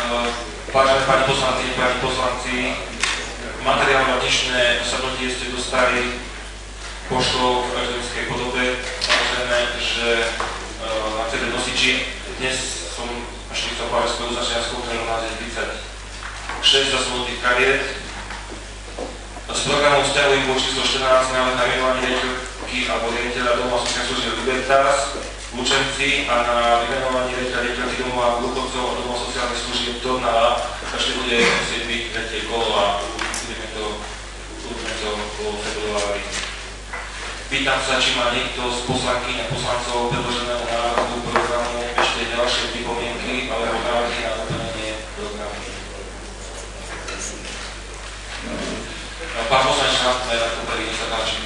Vážené pani poslanci, pani poslanci, materiál na dnešné zasadnutie ste dostali poštou v elektronickej podobe. Samozrejme, že na CD nosiči. Dnes som ešte chcel povedať svoju začiatku, ktorá u nás je 36 zasunutých kariet. Z programu vzťahujem bod číslo 14 návrh na vymenovanie riaditeľky alebo riaditeľa domova sociálnych služieb Libertas v Lučenci a na vymenovanie riaditeľky domova dôchodcov a domova sociálnych služieb Tornava. Ešte bude musieť byť tretie kolo a urobíme to vo februári. Pýtam sa, či má niekto z poslankyň a poslancov predloženého návrhu programu ešte ďalšie pripomienky alebo návrhy na doplnenie programu. Pán poslanec Šantner, ako prvý, nech sa páči.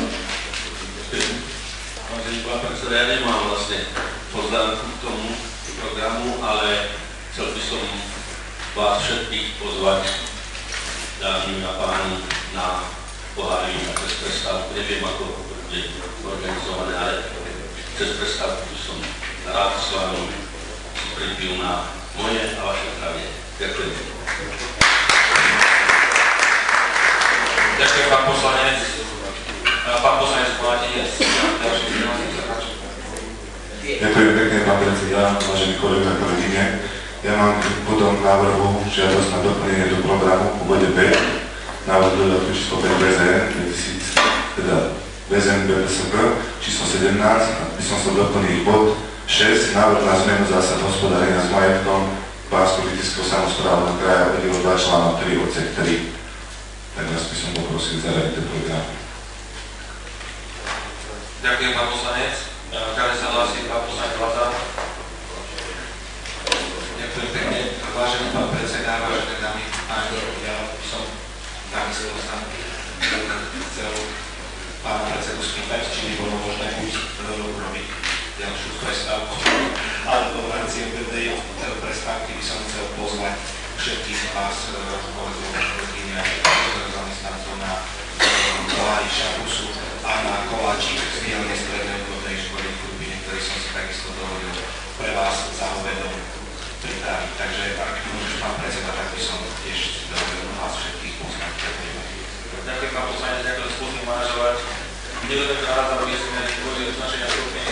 Vážený pán predseda, ja nemám vlastne poznámku k tomu programu, ale chcel by som vás všetkých pozvať, dámy a páni, na pohári a cez prestávku. Neviem, ako to bude organizované, ale cez prestávku by som rád s vami si pripil na moje a vaše zdravie. Ďakujem. Ďakujem, pán poslanec. Pán poslanec Mladinec, ďalší financí sa páči. Ďakujem pekne, pán predseda, vážení kolegovia a kolegyne. Ja mám potom návrhu žiadosť na doplnenie do programu v bode 5, návrh dodatku číslo 5 BZN, teda BZN BPSK, číslo 17, by som chcel doplniť bod 6, návrh na zmenu zásad hospodárenia s majetkom Pánsko-Bystrického samosprávneho kraja, oddel 2 článok 3 odsek 3. Tak vás by som poprosil zaradiť do programu. Ďakujem, pán poslanec. Ďalej sa hlási pán poslanec Laza. Ďakujem pekne. Vážený pán predseda, vážené dámy a páni, ja by som takisto chcel pána predsedu spýtať, či by bolo možné buď urobiť ďalšiu prestávku, alebo v rámci obednej prestávky by som chcel pozvať všetkých vás, kolegov, kolegyne, zamestnancov na koláči Šapusu a na koláčik z dielne strednej odbornej školy v Krupine, ktorý som si takisto dovolil pre vás za obedom pripraviť. Takže ak môžeš, pán predseda, tak by som tiež dovolil vás všetkých poznať. Ďakujem, pán poslanec, ďakujem spôsobom manažovať. Nebudeme to naraz, aby sme kvôli označenia skupiny.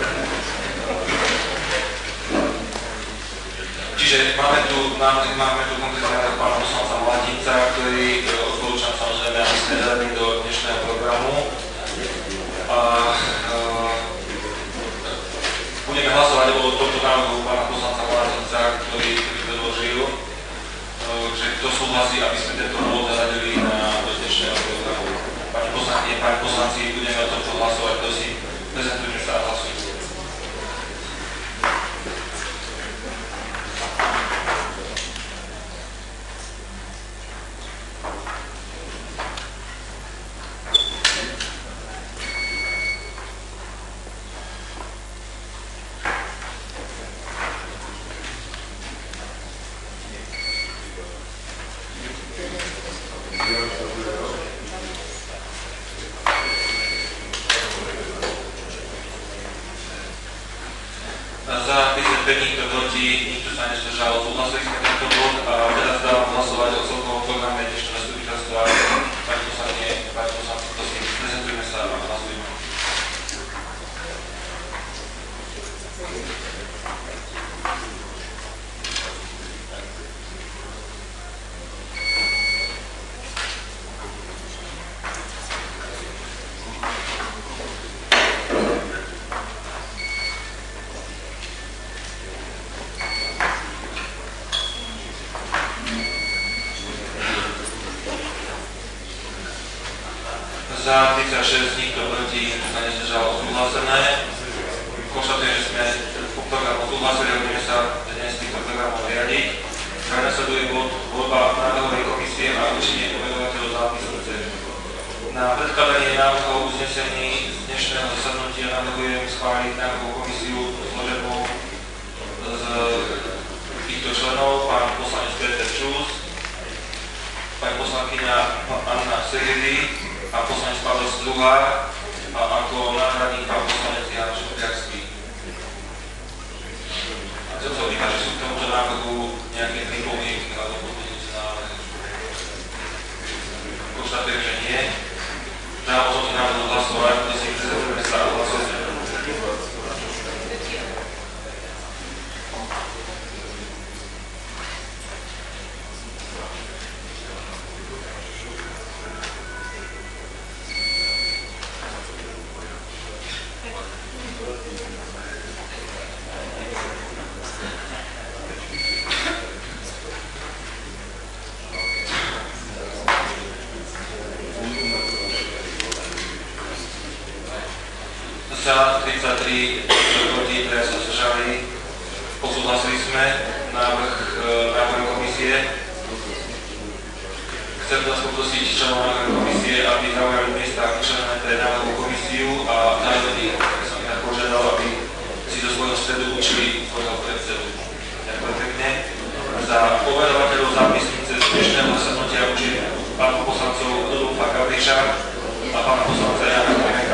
Čiže máme tu konkrétne pána poslanca Mladinca, ktorý odporúčam samozrejme, aby sme dali do dnešného programu. Budeme hlasovať o tomto návrhu pána poslanca Mladinca, ktorý predložil, že kto súhlasí, aby sme tento bod zaradili do dnešného programu. Pani poslankyne, páni poslanci, budeme o tomto hlasovať, prosím, prezentujme sa a hlasujme. Za 55 nikto proti, nikto sa nezdržal. Súhlasili sme tento bod a teraz dávam hlasovať o celkovom programe dnešného zastupiteľstva. Pani poslankyne, pani poslanci, prosím, prezentujme sa a hlasujme. Za 36, nikto proti, nikto sa nezdržal, odsúhlasené. Konštatujem, že sme program odsúhlasili a budeme sa dnes týmto programom riadiť. Nasleduje bod voľba návrhovej komisie a určenie pomenovateľov zápisnice. Na predkladanie návrhov uznesení z dnešného zasadnutia navrhujem schváliť návrhovú komisiu zloženú z týchto členov: pán poslanec Peter Čus, pani poslankyňa Anna Segedy, pán poslanec Pavel Struhár a ako náhradník pán poslanec Jan Šupiacký. Chcem sa opýtať, že sú k tomuto návrhu nejaké pripomienky? za, 33 proti, ktoré sa zdržali. Odsúhlasili sme návrh komisie. Chcem vás poprosiť členov komisie, aby zaujali miesta členové pre návrhovú komisiu a zároveň som ich požiadal, aby si do svojho stredu učili svojho predsedu. Ďakujem pekne. Za overovateľov zápisnice z dnešného zasadnutia učím pánu poslancov Rudolfa Gavriša a pána poslanca Jana Klimeka.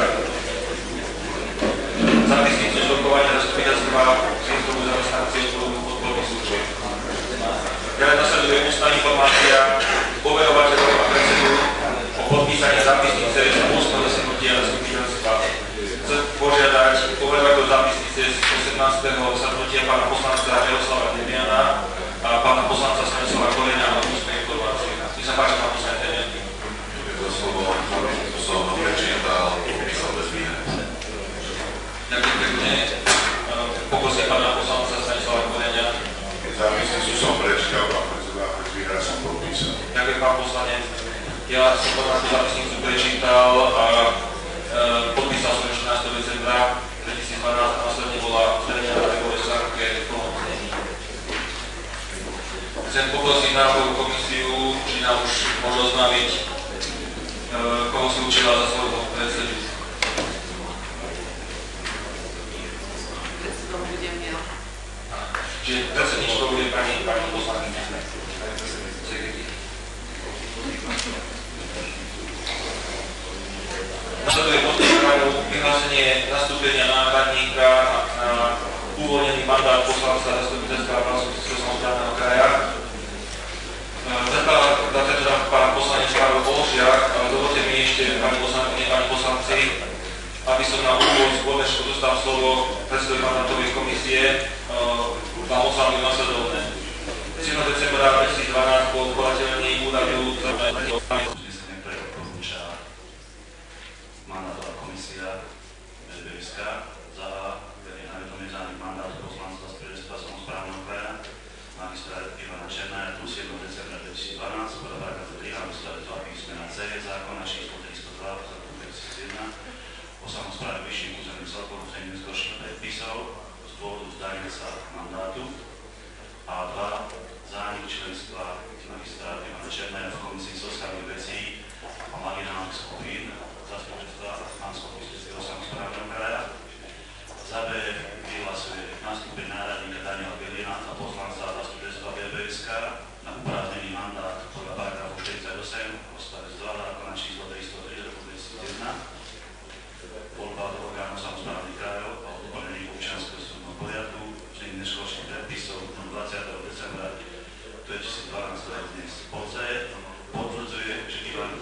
Zápisnicu z rokovania zastupiteľstva zjezdovu zamestnanci odborných služieb. Ďalej nasleduje ústna informácia overovateľov a predsedu o podpísaní zápisnice z ústneho zasadnutia zastupiteľstva. Chcem požiadať overovateľov zápisnice z 18. zasadnutia pána poslanca Jaroslava Demiana a pána poslanca Stanislava Koreňa o ústnej informácii. Nech sa páči, pán poslanec Demian. To slovo som prečítal, popísal bez výhry. Ďakujem pekne. Poprosím pána poslanca Stanislava Koreňa. Zápisnicu som prečítal, pán predseda, bez výhry som popísal. Ďakujem, pán poslanec. Ja som tú zápisnicu prečítal a podpísal som 14. decembra 2012 a následne bola zverejnená na webovej stránke plnom znení. Chcem poprosiť návrhovú komisiu, či nám už môže oznámiť, koho si učila za svojho predsedu. Predsedom budem ja. Čiže predsedničkou bude pani poslankyňa. Nasleduje vyhlásenie nastúpenia náhradníka na uvoľnený mandát poslanca zastupiteľstva Banskobystrického samosprávneho kraja. Zakladateľ pán poslanec Pavel Olšiak, ale dovolte mi ešte, pani poslankyne, pani poslanci, aby som na úvod skôr než dostal slovo predsedovi mandátovej komisie, vám oznámil nasledovné. 7. decembra 2012 bol odvolateľný úradu mandátová komisia SBSK za navedomie za mandát poslanca zastupiteľstva samosprávneho kraja magistra Ivana Černája plus 1. decembra 2012 podľa paragrafu 3 ústavy písmena C zákona číslo 302 z roku 2001 o samospráve vyšších územných celkov územných nezgorších predpisov z dôvodu vzdania sa mandátu a 2. zánik členstva magistra Ivana Černája v komisii sociálnych vecí a marginálnych skupín zastupiteľstva Banskobystrického samosprávneho kraja. Za B vyhlasuje nastúpenie náhradníka Daniela Bielina za poslanca zastupiteľstva BBSK na uprázdnený mandát podľa paragrafu 48 odstavec 2 zákona číslo 303 z roku 2001. Voľba do orgánu samosprávnych krajov a odporení občianskeho súdneho poriadku v nezgorších predpisov 20. decembra 2012 dnes Polce potvrdzuje, že Ivan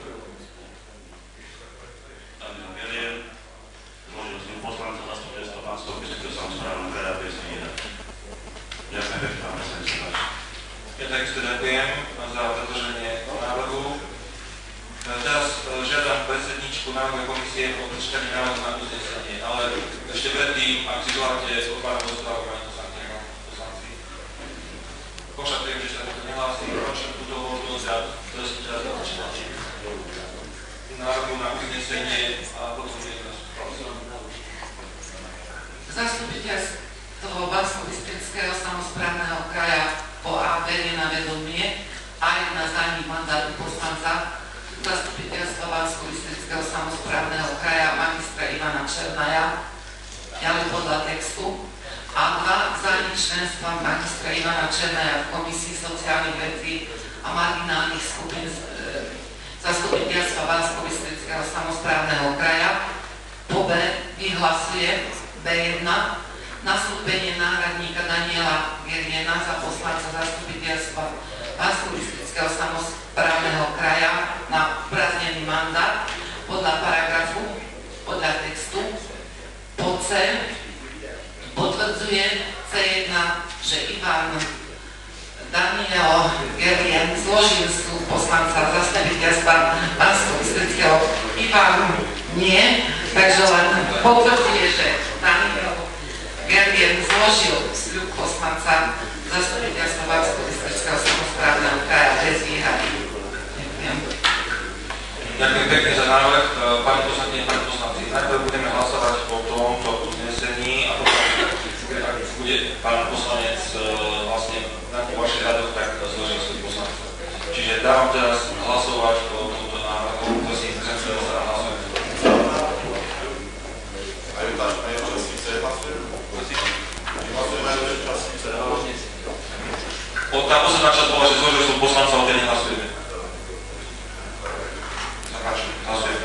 Daniel zložil z ňu poslanca zastupiteľstva Banskobystrického samosprávneho kraja bez výhrad. Ďakujem pekne, pán predsedníčka. Ja takisto ďakujem za predloženie návrhu. Teraz žiadam predsedničku návrhovej komisie o prečítanie návrhu na uznesenie, ale ešte predtým, ak si želáte otváram rozprávu, pani poslanci. Konštatujem, že sa to nehlási, končím túto možnosť a prosím teraz na prečítanie návrhu na uznesenie a potom je Zastupiteľstvo Banskobystrického samosprávneho kraja po A berie na vedomie aj na zánik mandátu poslanca Zastupiteľstva Banskobystrického samosprávneho kraja magistra Ivana Černája, ďalej podľa textu, a 2. zánik členstva magistra Ivana Černája v komisii sociálnych vecí a marginálnych skupín Zastupiteľstva Banskobystrického samosprávneho kraja. Po B vyhlasuje B1 nastúpenie náhradníka Daniela Bielina za poslanca zastupiteľstva Banskobystrického samosprávneho kraja na uprázdnený mandát podľa paragrafu, podľa textu. Po C potvrdzuje C1, že Ivan Daniel Bielin zložil slúb poslanca zastupiteľstva Banskobystrického. Ivan nie, takže len potvrdzuje, že Daniel Bielin zložil sľub poslanca zastupiteľstva Banskobystrického samosprávneho kraja bez výhrady. Ďakujem. Ďakujem pekne za návrh. Pani poslankyne, pani poslanci, najprv budeme hlasovať o tomto dávam teraz hlasovať o tomto návrhu. Prosím, prezentujem sa a hlasujem. Tá posledná časť bola, že zložil som poslanca, o tej nehlasujeme. Zapáči, hlasujeme.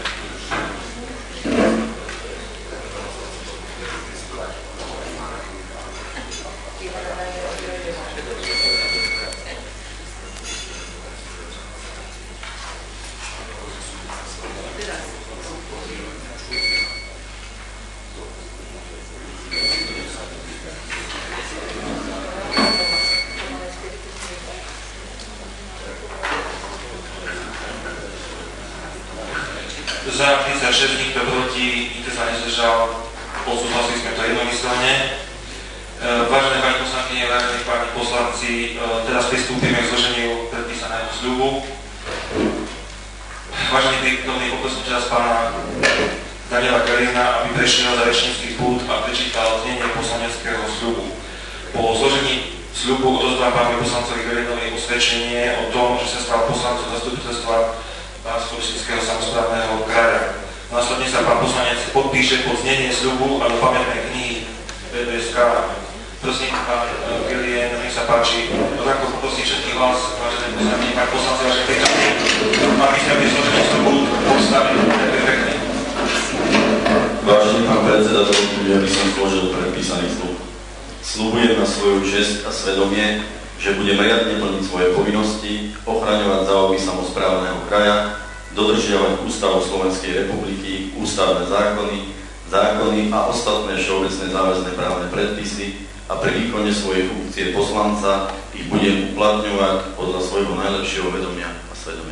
Za 36, nikto proti, nikto sa nezdržal, odsúhlasili sme to jednomyselne. Vážené pani poslankyne, vážení páni poslanci, teraz pristúpime k zloženiu predpísaného sľubu. Vážený prítomný, poprosím teraz pána Daniela Galina, aby prešiel za rečnícky pult a prečítal znenie poslaneckého sľubu. Po zložení sľubu odozdám pánovi poslancovi Galinovi osvedčenie o tom, že sa stal poslancom zastupiteľstva Banskobystrického samosprávneho kraja. Následne sa pán poslanec podpíše pod znenie sľubu a do pamätnej knihy BBSK. Prosím, pán Galien, nech sa páči, rovnako poprosím všetkých vás, vážené poslanci, pán poslanci, vážené prítomní, aby sme pri zložení sľubu postavili. Ďakujem pekne. Vážený pán predseda, dovolte mi, aby som zložil predpísaný sľub. Sľubujem na svoju česť a svedomie, že budem riadne plniť svoje povinnosti, ochraňovať záujmy samosprávneho kraja, dodržiavať Ústavu Slovenskej republiky, ústavné zákony a ostatné všeobecné záväzné právne predpisy a pri výkone svojej funkcie poslanca ich budem uplatňovať podľa svojho najlepšieho vedomia a svedomia.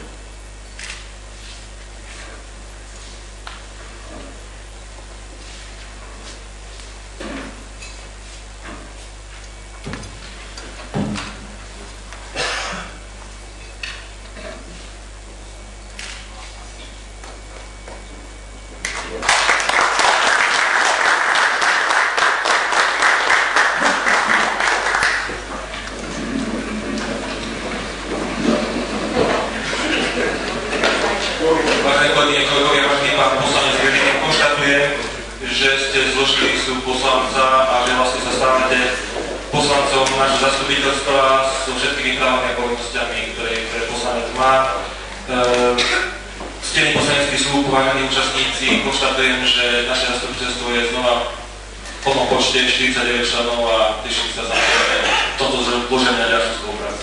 Konštatujem, že naše zastupiteľstvo je znova v plnom počte 49 členov a teším sa za toto zloženie a ďalšiu spoluprácu.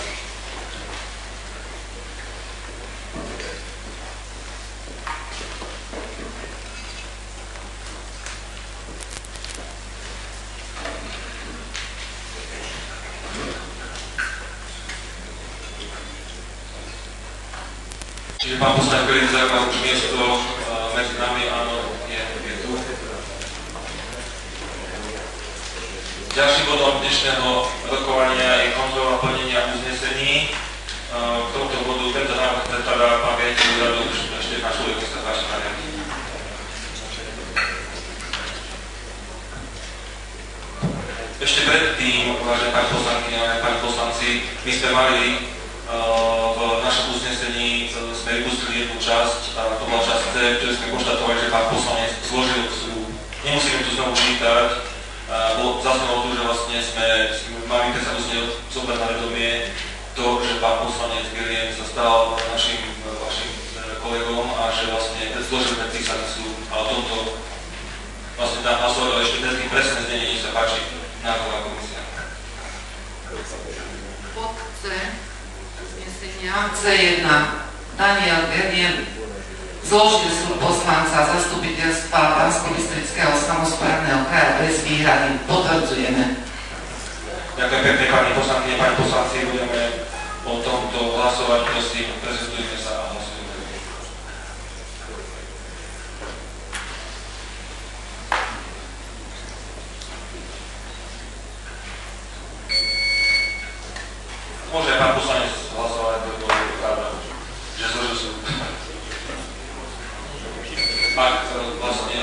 Čiže pán poslanec Galin zaujíma už miesto medzi nami, áno, je tu. Ďalším bodom dnešného rokovania je kontrola plnenia uznesení. K tomuto bodu tento návrh predkladá pán riaditeľ úradu Štefan Šulek, sa páči, pán riaditeľ. Ešte predtým, vážené pani poslankyne, vážení pani poslanci, my sme mali v našom uznesení sme vypustili jednu časť, a to bola časť C, ktoré sme konštatovali, že pán poslanec zložil sľub. Nemusíme tu znovu čítať, bo zaznelo tu, že vlastne sme mali predsa zobrať na vedomie to, že pán poslanec Galien sa stal našim vašim kolegom a že vlastne zložil predpísaný sľub. A o tomto vlastne tam hlasovali ešte predtým presné znenie, nech sa páči návrhová komisia. Bod C. C1. Daniel Galien zložil sľub poslanca zastupiteľstva Banskobystrického samosprávneho kraja bez výhrady. Potvrdzujeme. Ďakujem pekne, pani poslankyne, pani poslanci. Budeme o tomto hlasovať. Prosím, prezentujme sa a hlasujeme. Môže pán poslanec hlasovať, lebo je pravda, že zložil sľub. Ak vlastne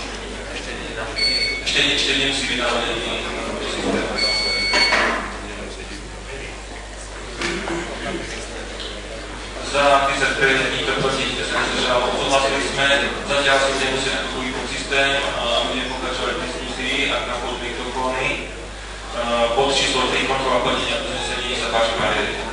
ešte nemusí byť náhodený. Za 35, nikto proti, nikto sa nezdržal. Odsúhlasili sme, zatiaľ si nemusíme na druhý systém a budeme pokračovať v diskusii, ak nám budú mikrofóny. Bod číslo 3, kontrola plnenia uznesení, sa páči, pán riaditeľ.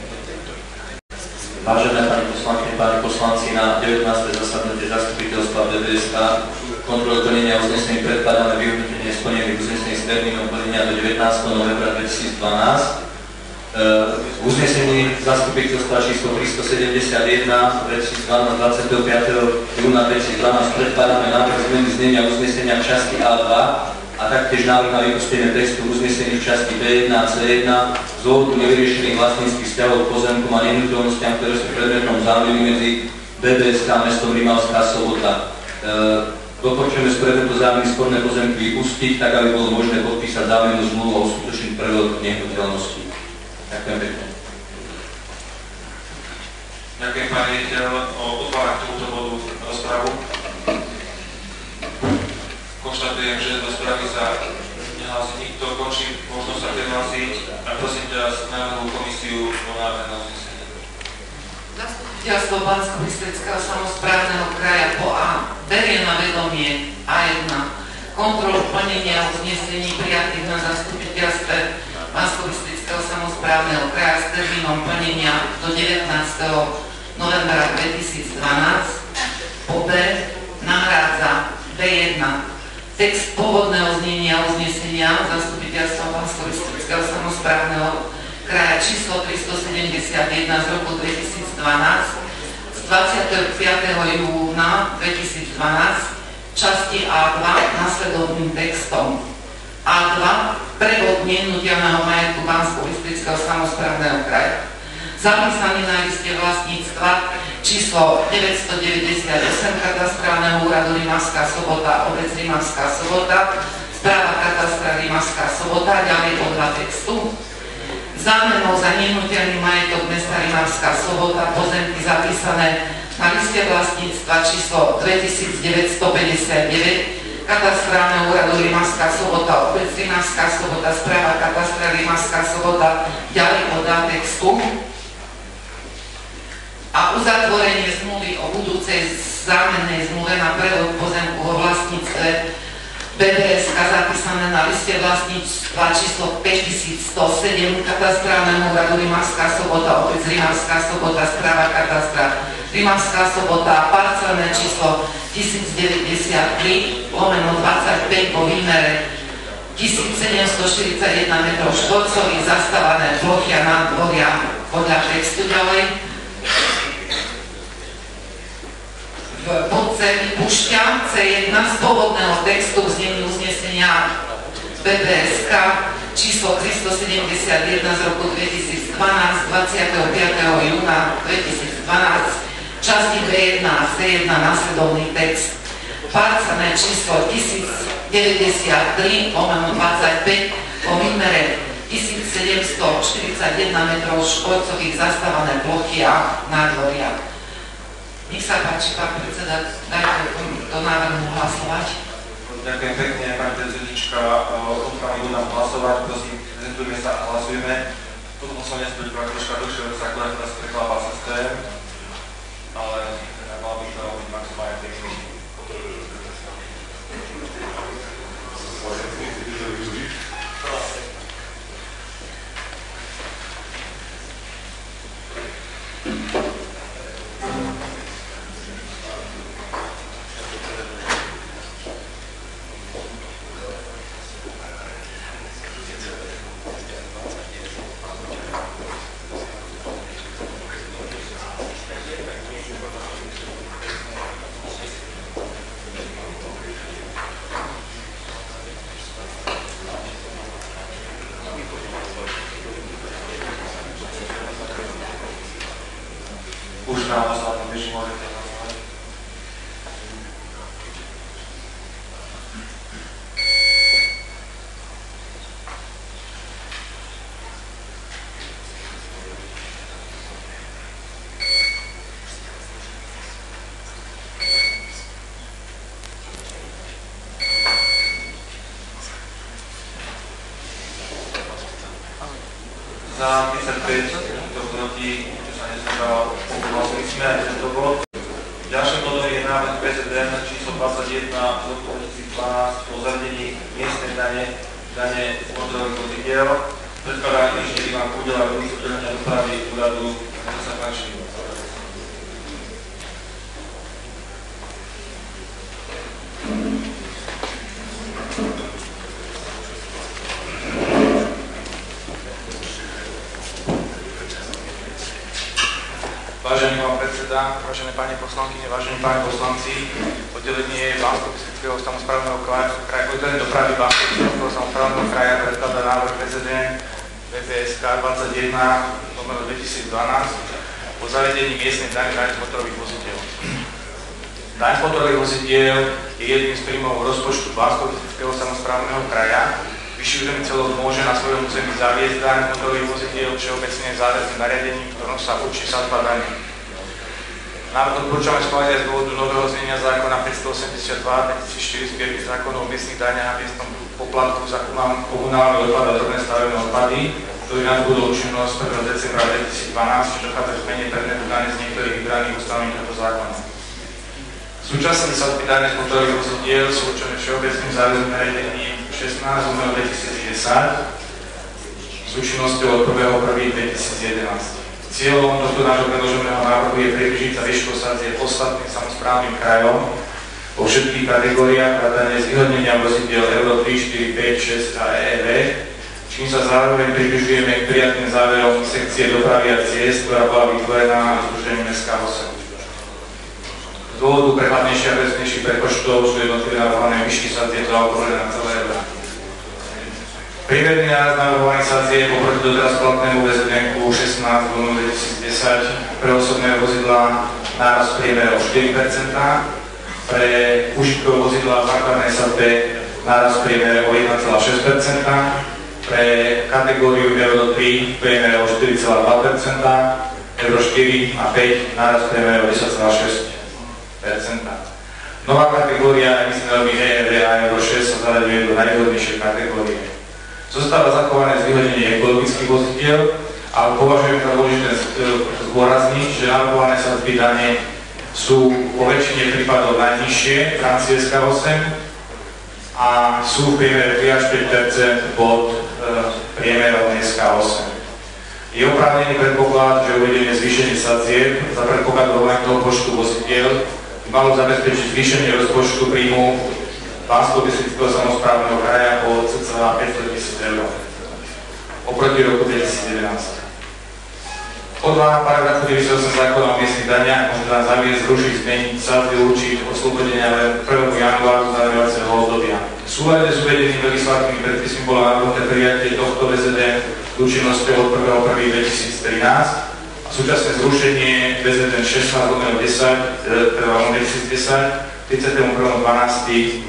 Vážené pani poslanky, páni poslanci, na 19. zasadnutie zastupiteľstva BBSK kontrolu plnenia uznesení predkladáme vyhodnotenie splnených uznesení s termínom plnenia do 19. novembra 2012. V uznesení zastupiteľstva číslo 371 2012 25. júna 2012 predkladáme návrh zmeny znenia uznesenia v časti A2 a taktiež návrh na vypustenie textu uznesení v časti B1 a C1 z dôvodu nevyriešených vlastníckych vzťahov k pozemkom a nehnuteľnostiam, ktoré sú predmetom zámluvy medzi BBSK a mestom Rimavská Sobota. Doporučujeme z predmetu zámluvy sporné pozemky vypustiť, tak aby bolo možné podpísať zámluvnú zmluvu a uskutočniť prevod nehnuteľností. Ďakujem pekne. Ďakujem, pán riaditeľ. Otváram k tomuto bodu rozpravu. Konštatujem, že do správy sa nehlási nikto, končí možnosť sa prihlásiť a prosím teraz návrhu komisiu o návrh na uznesenie. Zastupiteľstvo Banskobystrického samosprávneho kraja po A berie na vedomie A1 kontrolu plnenia uznesení prijatých na zastupiteľstve Banskobystrického samosprávneho kraja s termínom plnenia do 19. novembra 2012. Po B nahrádza B1 text pôvodného znenia uznesenia zastupiteľstva Banskobystrického samosprávneho kraja číslo 371 z roku 2012 z 25. júna 2012 časti A2 nasledovným textom. A2 prevod nehnuteľného majetku Banskobystrického samosprávneho kraja. Zapísaný na liste vlastníctva číslo 998 katastrálneho úradu Rimavská Sobota, obec Rimavská Sobota, správa katastra Rimavská Sobota, ďalej podľa textu. Zámenou za nehnuteľný majetok mesta Rimavská Sobota, pozemky zapísané na liste vlastníctva číslo 2959 katastrálneho úradu Rimavská Sobota, obec Rimavská Sobota, správa katastra Rimavská Sobota, ďalej podľa textu. A uzatvorenie zmluvy o budúcej zámennej zmluve na prevod pozemku vo vlastníctve BBSK zapísané na liste vlastníctva číslo 5107 katastrálneho úradu Rimavská Sobota, obec Rimavská Sobota, správa katastra Rimavská Sobota, parcelné číslo 1093/25 vo výmere 1741 m2 zastávané plochy a nádvoria podľa textu ďalej. V bodce vypúšťa C1 z pôvodného textu v znení uznesenia BBSK číslo 371 z roku 2012 25. júna 2012 časti B1 a C1 nasledovný text. Parcelné číslo 1093/25 vo výmere 1741 m2 zastávané plochy a nádvoria. Nech sa páči, pán predseda, dajte do návrhu hlasovať. Ďakujem pekne, pani predsednička. Odkáme budem hlasovať, prosím, prezentujme sa a hlasujeme. Toto som nespoň troška dlhšie, že sa akorát teraz preklápa systém, ale mal by to robiť maximálne 3 minúty. Už na hlasovanie beží, môžete hlasovať. Za 35, to proti, sa nezbral populáciu. Myslíme aj tento bod. Ďalším bodom je návrh PZDN číslo 21 z roku 2012 o zavedení miestnej dane z motorových vozidiel. Predkladá inžinier Ivan Kudela, vedúci oddelenia dopravy úradu. Nech sa páči. Vážený pán predseda, vážené pani poslankyne, vážení páni poslanci, oddelenie Banskobystrického samosprávneho kraja, oddelenie dopravy Banskobystrického samosprávneho kraja predkladá návrh PZDN VPSK 21 2012 o zavedení miestnej dane z motorových vozidiel. Daň z motorových vozidiel je jedným z príjmov rozpočtu Banskobystrického samosprávneho kraja. Vyšší územný celok môže na svojom území zaviesť daň z motorových vozidiel všeobecne záväzným nariadením, v ktorom sa určí sadzba daní. Návrh odporúčame schváliť aj z dôvodu nového znenia zákona 582/2004 zbierky zákonov o miestnych daniach a miestnom poplatku za komunálny odpad a drobné stavebné odpady, ktorý nadobudol účinnosť 1. decembra 2012, čo dochádza k zmene predmetu dane z niektorých vybraných ustanovení tohto zákona. Súčasné sadzby dane z motorových vozidiel sú určené všeobecným záväzným nariadením 16/2010 s účinnosťou od 1.1.2011. Cieľom tohto nášho predloženého návrhu je priblížiť sa výšku sadzieb ostatným samosprávnym krajom vo všetkých kategóriách vrátane zvýhodnenia vozidiel Euro 3, 4, 5, 6 a EEV, čím sa zároveň približujeme k prijatným záverom sekcie dopravy a ciest, ktorá bola vytvorená Združením Mestská 8. Z dôvodu prehľadnejších a presnejších prepočtov sú jednotlivé navrhované vyššie sadzie za okolo na celé euro. Priemerný nárast navrhovaných sadzieb oproti doteraz platnému VZN 16/2010 pre osobné vozidlá nárast priemer o 4%, pre užitkové vozidlá v základnej sadzbe nárast priemer o 1,6%, pre kategóriu Euro 3 priemer o 4,2%, Euro 4 a 5 nárast priemer o 10,6%. Nová kategória emisné normy EEV a Euro 6 sa zaraďuje do najvhodnejšej kategórie. Zostáva zachované zvýhodnenie ekologických vozidiel, ale považujem za dôležité zdôrazniť, že navrhované sadzby dane sú vo väčšine prípadov najnižšie v rámci SK8 a sú v priemere 3 až 5% pod priemerom SK8. Je oprávnený predpoklad, že uvedenie zvýšenie sadzieb za predpoklad rovnakého počtu vozidiel by malo zabezpečiť zvýšenie rozpočtu príjmu Banskobystrického samosprávneho kraja o cca 500 000 eur oproti roku 2011. Podľa paragrafu 98 zákona o miestnych daniach môže nám zaviesť, zrušiť, zmeniť, sadzby určiť oslobodenia len 1. januáru zdaňovacieho obdobia. V súlade s uvedeným legislatívnym predpismi bolo navrhnuté prijatie tohto VZN s účinnosťou od 1.1.2013 a súčasné zrušenie VZN 16/2010 31.12.2012.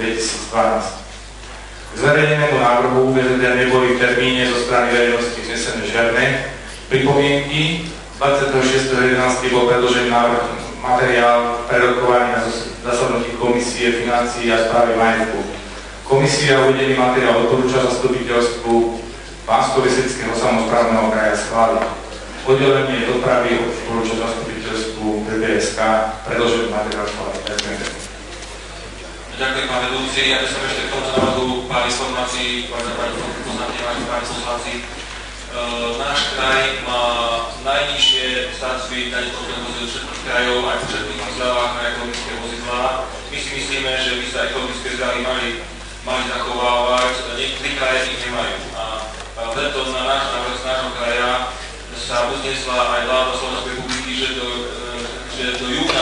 K zverejnenému návrhu VZN neboli v termíne zo strany verejnosti vznesené žiadne pripomienky. 26.11. bol predložený materiál prerokovaný na zasadnutí Komisie financií a správy majetku. Komisia uvedený materiál odporúča zastupiteľstvu Banskobystrického samosprávneho kraja schváliť. Oddelenie dopravy odporúča zastupiteľstvu VPSK predložený materiál schváliť. Ďakujem, pán vedúci. Ja by som ešte k tomuto návrhu pár informácií, pani poslanci. Náš kraj má najnižšie sadzby daní z motorových vozidiel všetkých krajov, aj v všetkých zľavách na ekologické vozidlá. My si myslíme, že by sa ekologické zľavy mali zachovávať, niektorí kraje ich nemajú. A preto na náš návrh z nášho kraja sa uznesla aj vláda Slovenskej republiky, že do júna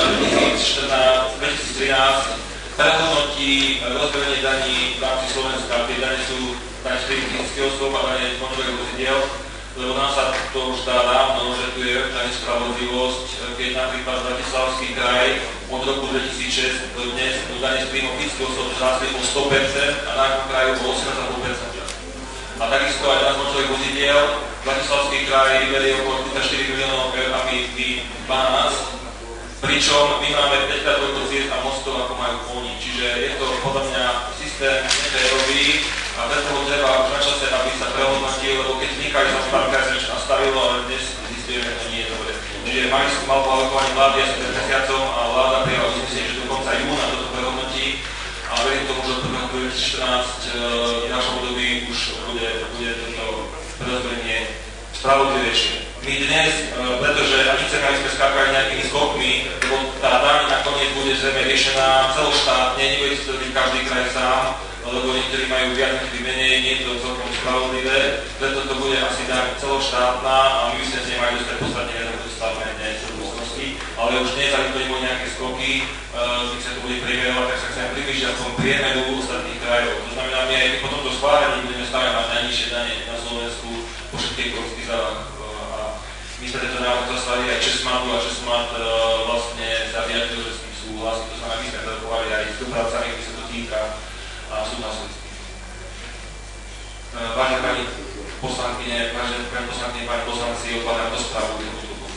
2013 prehodnotí rozdelenie daní v rámci Slovenska. Tie dane sú daň z fyzických osôb a dane z motorových vozidiel, lebo nám sa to už dá dávno, že tu je nespravodlivosť, keď napríklad Bratislavský kraj od roku 2006 do dnes do dane z príjmov fyzických osôb zrástli o 100% a nášmu kraju o 8,5%. A takisto aj daň z motorových vozidiel. Bratislavský kraj vyberie okolo 4 miliónov eur a my 12. Pričom my máme 5 krát toľko ciest a mostov, ako majú oni. Čiže je to podľa mňa systém neférový a preto ho treba už na čase, aby sa prehodnotil, lebo keď vznikajú sa párkrát niečo nastavilo, ale dnes zistujeme, že to nie je dobre. Čiže mal alokovanie vlády asi pred mesiacom a vláda prijala uznesenie, že do konca júna toto prehodnotí a verím tomu, že od 1. 2014 v našom období už bude toto prerozdelenie spravodlivejšie. My dnes, pretože ani chceme, aby sme skákali nejakými skokmi, lebo tá daň nakoniec bude zrejme riešená celoštátne, nebude si to robiť každý kraj sám, lebo niektorí majú viac, niektorí menej, nie je to celkom spravodlivé, preto to bude asi daň celoštátna a my by sme z nej mali dostať podstatne viac, ako dostávame dnes v budúcnosti, ale už dnes, aby to neboli nejaké skoky, keď sa to bude priemerovať, tak sa chceme približiť aspoň priemeru ostatných krajov. To znamená, my aj po tomto schválení budeme stavať na najnižšie dane na Slovensku po všetkých korských závach. My sme tento návrh zaslali aj Česmatu a Česmat vlastne sa vyjadril, že s tým súhlasí. To znamená, my sme rokovali aj s dopravcami, ktorí sa to týka a súhlasili. Vážené pani poslankyne, pani poslanci, odkladám rozpravu k tomuto bodu.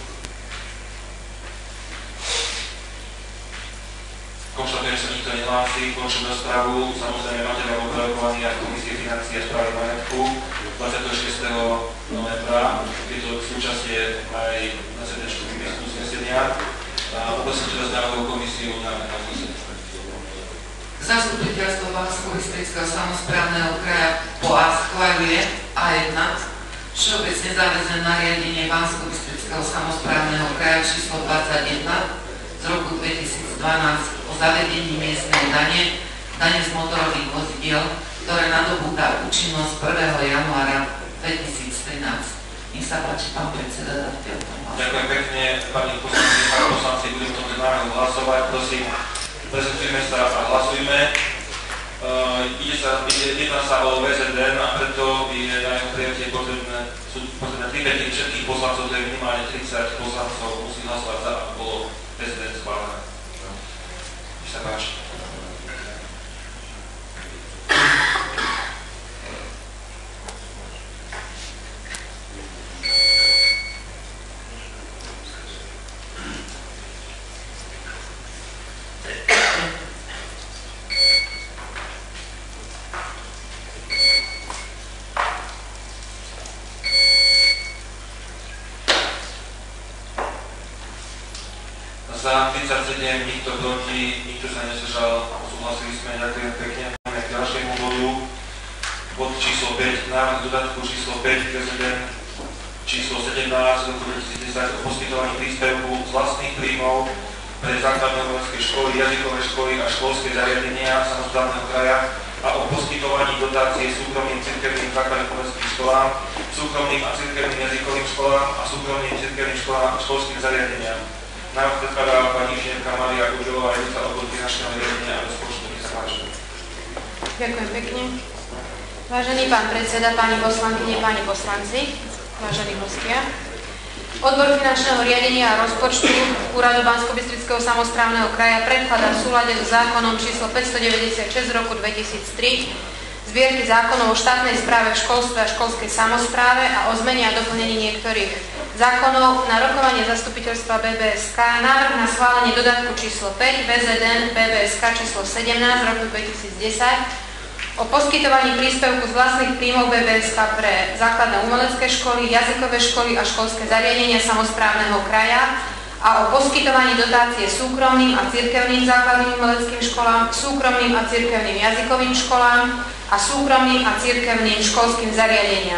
Konštatujem, že sa nikto nehlási, končím rozpravu. Samozrejme, materiál bol prerokovaný aj v Komisie financií a správy majetku 26. novembra. Je to súčastie aj na CD-čku uznesenia. Poprosím teraz návrhovú komisiu na uznesenie. Zastupiteľstvo Banskobystrického samosprávneho kraja POA schvaľuje A1 všeobecne záväzné nariadenie Banskobystrického samosprávneho kraja číslo 21 z roku 2012 o zavedení miestnej dane z motorových vozidiel, ktoré nadobúda účinnosť 1. januára 2013. Nech sa páči, pán predseda, dajte o tom hlasovať. Ďakujem pekne, pani poslanci, budem o tomto návrhu hlasovať. Prosím, prezentujme sa a hlasujme. Jedná sa o VZN a preto je na jeho prijatie sú potrebné 3/5 všetkých poslancov, to je minimálne 30 poslancov, musí hlasovať za, aby bolo VZN schválené. Nech sa páči. Za 37, nikto proti, nikto sa nezdržal, súhlasili sme, ďakujem pekne. Máme k ďalšiemu bodu, bod číslo 5, návrh dodatku číslo 5, prezident číslo 17 roku 2010 o poskytovaní príspevku z vlastných príjmov pre základné umelecké školy, jazykové školy a školské zariadenia samosprávneho kraja a o poskytovaní dotácie súkromným cirkevným základným umeleckým školám, súkromným a cirkevným jazykovým školám a súkromným cirkevným školám a školským zariadeniam. Návrh predkladá pani inžinierka Mária Gužová, riaditeľ odboru finančného riadenia a rozpočtu. Nech sa páči. Ďakujem pekne. Vážený pán predseda, pani poslankyne, páni poslanci, vážení hostia. Odbor finančného riadenia a rozpočtu Úradu Banskobystrického samosprávneho kraja predkladá v súlade so zákonom číslo 596 roku 2003 zbierky zákonov o štátnej správe v školstve a školskej samospráve a o zmene a doplnení niektorých zákonov na rokovanie zastupiteľstva BBSK návrh na schválenie dodatku číslo 5 VZN BBSK číslo 17 roku 2010 o poskytovaní príspevku z vlastných príjmov BBSK pre základné umelecké školy, jazykové školy a školské zariadenia samosprávneho kraja a o poskytovaní dotácie súkromným a cirkevným základným umeleckým školám, súkromným a cirkevným jazykovým školám a súkromným a cirkevným školským zariadeniam.